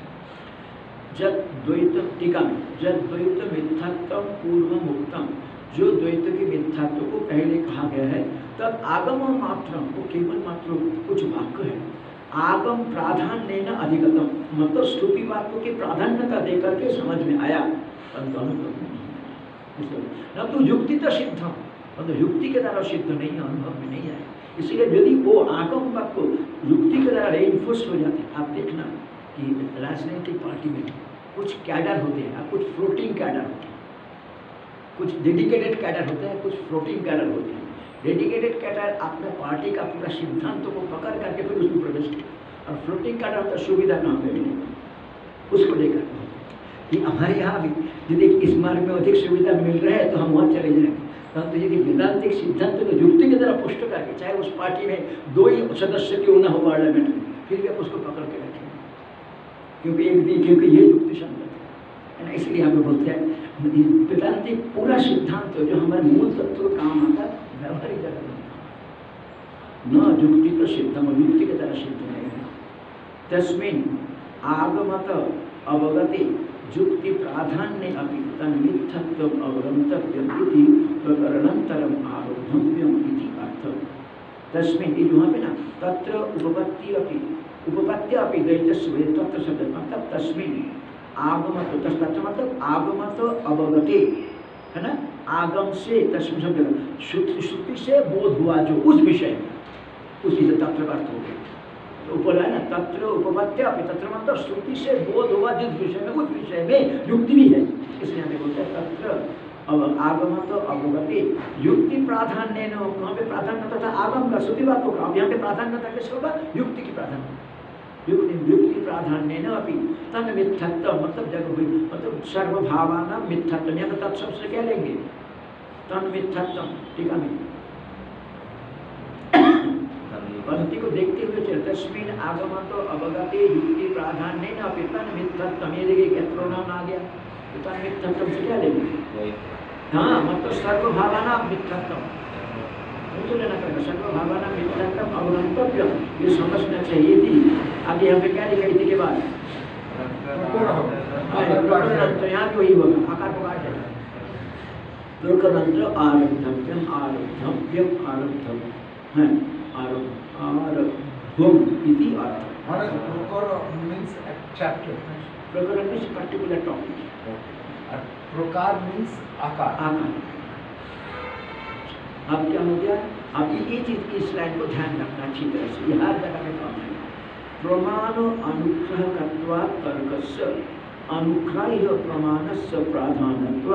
Speaker 2: जब द्वैत टीका में जब द्वैत मिथ्यात्व पूर्व मुक्तम, जो द्वैत की मिथ्यात्व को पहले कहा गया है, तब आगम मात्र को केवल मात्र कुछ वाक्य है, आगम प्राधान्य न अधिगतम, मतलब स्तुति वाक्यों की प्राधान्यता देकर के समझ में आया, परंतु अनुभव नहीं। न तो युक्ति तो सिद्ध, मतलब युक्ति के द्वारा सिद्ध नहीं, अनुभव में नहीं आया। इसलिए यदि वो आगम वाक्य युक्ति के द्वारा रेनफोर्स हो जाते हैं, आप देखना कि राजनीतिक पार्टी में कुछ कैडर होते हैं, कुछ फ्लोटिंग कैडर होते हैं, कुछ डेडिकेटेड कैडर होते हैं, कुछ फ्लोटिंग कैडर होते हैं। डेडिकेटेड कैडर अपने पार्टी का पूरा सिद्धांतों को पकड़ करके फिर उसमें प्रवेश किया, और फ्लोटिंग कैडर होता सुविधा कहाँ पे मिलेगा, उसको लेकर कि हमारे यहाँ भी यदि इस मार्ग में अधिक सुविधा मिल रहा है तो हम वहाँ चले जाएंगे। परंतु यदि वेदांतिक सिद्धांत को युक्ति की तरह पुष्ट करके, चाहे उस पार्टी में 2 ही सदस्य क्यों ना हो पार्लियामेंट में, फिर भी आप उसको पकड़ के रखेंगे, क्योंकि ये युक्ति संगत है ना। इसलिए हमें बोलते हैं वेदांतिक पूरा सिद्धांत जो हमारे मूल तत्व काम आता है, व्यवहारिक जगत में न युक्ति तो सिद्धम, युक्ति की तरह सिद्ध नहीं है। तस्मिन् आगमत अवगति युक्ति प्राधान्य अपि तन्मिथ्यत्वम् अवगन्तव्यम् इति प्रकरणान्तरम् आरोधव्यम् इति अर्थः। तस्मिन् वहाँ पे ना तत्र उपपत्ति अपि द्वैतस्य तत्र शब्द मतलब तस्मिन् आगमत, तत्र मतलब आगमत अवगति है ना, आगम से तस्मिन् शब्द श्रुति से बोध हुआ जो उस विषय में, उसी से तत्र अर्थ हो गया। तो ऊपर है ना तत्र उपपत्ति अपि, तत्र मतलब श्रुति से बोध हुआ जिस विषय में, उस विषय में युक्ति भी है। इसलिए हमें बोलते हैं तत्र आगमत अवगति युक्ति प्राधान्य न, वहाँ पे प्राधान्यता था आगम का, श्रुति वाक्यों का, अब यहाँ पे प्राधान्यता किसका होगा? युक्ति की प्राधान्यता। युक्ति प्राधान्य न अपि तन मिथ्यात्व, मतलब जब मतलब सर्वभावाना मिथ्यात्व, यहाँ पर तत्शब्द से क्या लेंगे? तन मिथ्यात्व। ठीक है, पंक्ति को देखते हुए चल तस्मिन् आगमत अवगति युक्ति प्राधान्य न अपि तन मिथ्यात्व, ये देखिए क्या प्रोनाउन आ गया, तो तन मिथ्यात्व से क्या लेंगे? हाँ, मतलब सर्वभावाना मिथ्यात्व, मुझे लेना पड़ेगा, सर्वभावाना मिथ्यात्व अवगंतव्य, ये समझना चाहिए थी। आगे यहाँ पे क्या लिखा थी के बाद? यहाँ पे वही होगा, आकार को काट देगा। प्रकरणांतर आरब्धव्यम आरब्धव्यम आरब्धव्यम है, आरब्धव्यम इति अर्थ।
Speaker 3: प्रकरण मीन्स चैप्टर,
Speaker 2: प्रकरण मीन्स पर्टिकुलर टॉपिक,
Speaker 3: प्रकार मीन्स आकार।
Speaker 2: अब क्या हो गया? अब ये चीज की स्लाइड को ध्यान रखना अच्छी तरह से, ये हर जगह में काम है। प्रमाण अनुग्रहकत्वात् तर्कस्य अनुग्रह्य प्रमाणस्य प्राधान्यत्वात्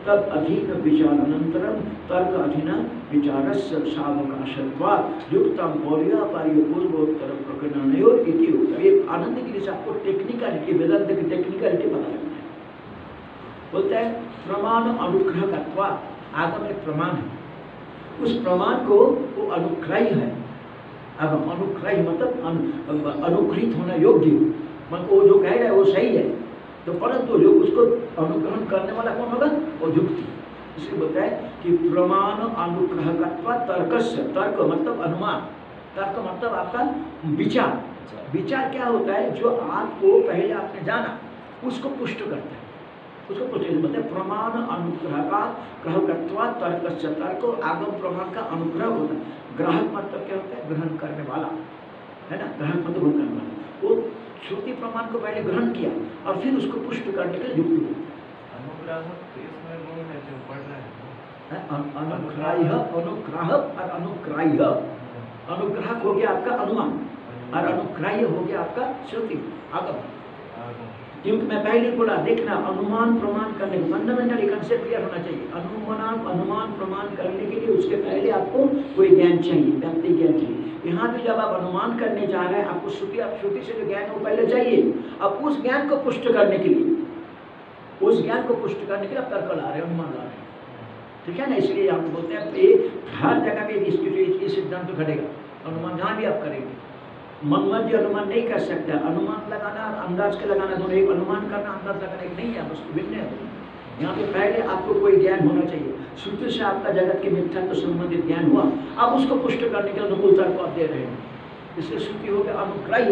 Speaker 2: तद अधीन विचारानंतरम तर्क अधीन विचारस्य सावकाशत्वात् युक्तम पौर्यापार्य पूर्वोत्तर प्रकरणयोर इति उक्तम। ये आनंद गिरी से आपको टेक्निकलिटी, वेदांत की टेक्निकलिटी पता लगता है। बोलता है प्रमाण अनुग्रहकत्वात्, आगम एक प्रमाण है, उस प्रमाण को वो अनुग्रही है। आगम अनुग्रही मतलब अनुग्रहित होना योग्य, मतलब वो जो कह रहा है वो सही है, तो परंतु जो उसको अनुग्रहण करने वाला कौन होगा? वो युक्ति। इसलिए बोलता है कि प्रमाण अनुग्रहकत्वात् तर्कस्य, तर्क मतलब अनुमान, तर्क मतलब आपका विचार। विचार क्या होता है? जो आपको पहले आपने जाना उसको पुष्ट करता है, उसको पुष्ट मतलब प्रमाण अनुग्रहकत्वात् तर्कस्य, तर्क आगम प्रमाण का अनुग्रह होता है। ग्राहक मतलब क्या होता है? ग्रहण करने वाला, है ना? ग्राहक मतलब ग्रहण करने वाला, वो श्रुति प्रमाण को पहले ग्रहण किया और फिर उसको पुष्ट करने के लिए युक्ति हुई।
Speaker 1: अनुग्राहक इसमें वो है जो पढ़ रहे हैं,
Speaker 2: अनुग्राह्य, अनुग्राहक और अनुग्राह्य। अनुग्राहक हो गया आपका अनुमान और अनुग्राह्य हो गया आपका श्रुति आगम। क्योंकि मैं पहले बोला, देखना अनुमान प्रमाण करने का फंडामेंटल कंसेप्ट क्लियर होना चाहिए। अनुमान प्रमाण करने के लिए उसके पहले आपको कोई ज्ञान चाहिए, व्याप्ति ज्ञान चाहिए। यहाँ भी जब आप अनुमान करने जा रहे हैं, आपको श्रुति से जो ज्ञान वो पहले चाहिए। अब उस ज्ञान को पुष्ट करने के लिए, उस ज्ञान को पुष्ट करने के लिए आप तर्क ला रहे हैं, अनुमान ला रहे हैं, ठीक है ना? इसलिए हम बोलते हैं हर जगह पे इसकी सिद्धांत तो घटेगा। अनुमान जहाँ भी आप करेंगे, मनमर्जी अनुमान नहीं कर सकता। अनुमान लगाना और अंदाज के लगाना दोनों एक, अनुमान करना अंदाज लगाना एक नहीं है, बस भिन्न है। यहाँ पे पहले आपको कोई ज्ञान होना चाहिए। श्रुति से आपका जगत के मिथ्यात्व से संबंधित ज्ञान हुआ, अब उसको पुष्ट करने के लिए अनुकूल तर्क आप दे रहे हैं। इसलिए श्रुति हो गया अनुग्राह्य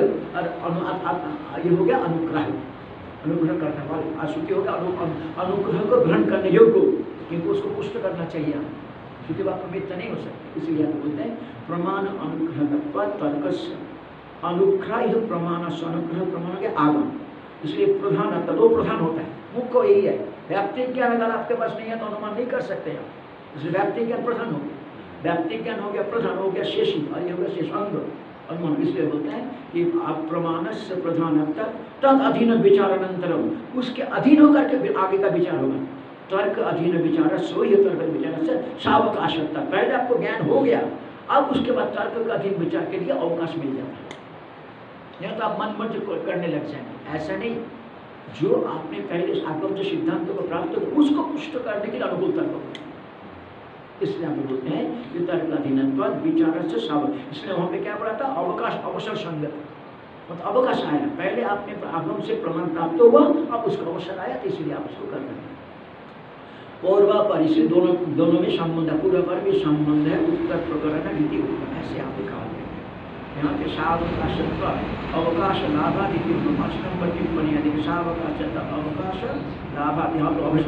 Speaker 2: और ये हो गया अनुग्रह, अनुग्रह करने वाले। श्रुति हो गया अनुग्रह को ग्रहण करने योग्य, क्योंकि उसको पुष्ट करना चाहिए। श्रुति बात मिथ्या नहीं हो सकती। इसीलिए आप बोलते हैं प्रमाण अनुग्रहकत्वात् तर्कस्य, अनुग्राह्य प्रमाण से अनुग्रह प्रमाण के आगम। इसलिए प्रधान आता, दो प्रधान होता है, मुख्य यही है। व्याप्तिक ज्ञान अगर आपके पास नहीं है तो अनुमान नहीं कर सकते आप, इसलिए व्याप्तिक ज्ञान प्रधान हो गया। व्याप्तिक ज्ञान हो गया प्रधान, हो गया शेषी, और ये हो गया शेषांग अनुमान। इसलिए बोलते हैं कि आप प्रमाणस्य प्रधान तद अधीन विचारानंतरम, उसके अधीन होकर के आगे का विचार होगा। तर्क अधीन विचार सोह्य तर्क विचार से सावकाशता, पहले आपको ज्ञान हो गया, अब उसके बाद तर्क का अधीन विचार के लिए अवकाश मिल जाता है। या तो आप मन मर्जी करने लग जाएंगे, ऐसा नहीं। जो आपने पहले आगम से सिद्धांतों को प्राप्त किया उसको पुष्ट करने के लिए अनुकूल तर्क होता है। इसलिए हम बोलते हैं कि तर्क अधीनत्वात् विचार से सावक। इसलिए वहाँ पे क्या पढ़ा था? अवकाश, अवसर संगत, मतलब अवकाश आया। पहले आपने आगम से प्रमाण प्राप्त हुआ, अब उसका अवसर आया, तो इसलिए आप उसको कर रहे हैं। पूर्वापर, इसलिए दोनों में संबंध है, पूर्वापर में संबंध है। उत्तर प्रकरण रीति उत्तर, ऐसे आप कहा गया। यहाँ पे सावकाशत्व अवकाश लाभादिति 5 नंबर टिप्पणी है। सावकाशत्व अवकाश लाभा, यहाँ तो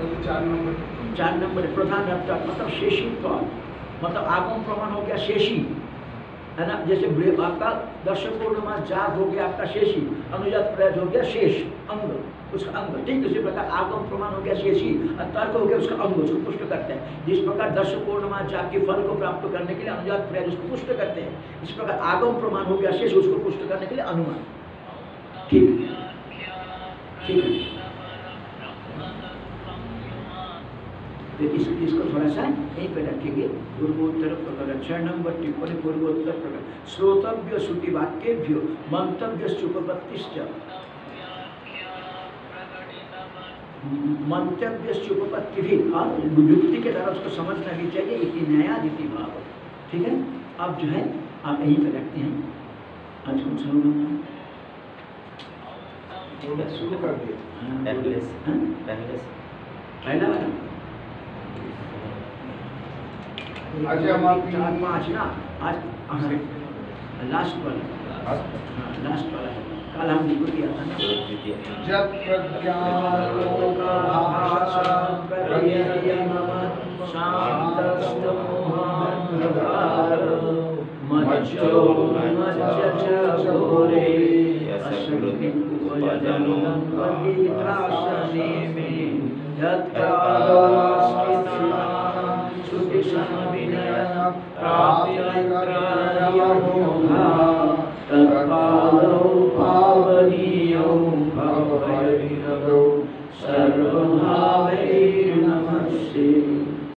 Speaker 2: 4 नंबर प्रधान मतलब शेषित्व, मतलब आगम प्रमाण हो गया शेषी, है ना? जैसे आपका दर्शक पूर्णिमा जाग हो गया आपका शेषी, अनुजात प्रयास हो गया शेष अंग, उसका अंग। ठीक उसी प्रकार आगम प्रमाण हो गया शेषी और तर्क हो गया उसका अंग, उसको पुष्ट करते हैं। जिस प्रकार दर्शक पूर्णिमा जाग के फल को प्राप्त करने के लिए अनुजात प्रयास उसको पुष्ट करते हैं, इस प्रकार आगम प्रमाण हो गया शेष, उसको पुष्ट करने के लिए अनुमान। ठीक ठीक है, तो इसको थोड़ा सा यहीं पे रखेंगे। पूर्वोत्तर प्रकरण 6 नंबर टिप्पणी पूर्वोत्तर प्रकरण श्रोतव्य श्रुति वाक्येभ्यो मंतव्य उपपत्तिश्च, मंतव्य उपपत्ति भी और युक्ति के द्वारा उसको समझना भी चाहिए। इति न्यायादिति भाव, ठीक है। अब जो है आप यहीं पे रखते हैं। आज कौन सा होगा?
Speaker 3: शुरू कर दिए
Speaker 2: पहला वाला
Speaker 3: आज हमारा
Speaker 2: 4-5 ना, आज लास्ट वाला, लास्ट वाला कल हम लिख दिया था ना।
Speaker 3: जब
Speaker 2: प्राप्य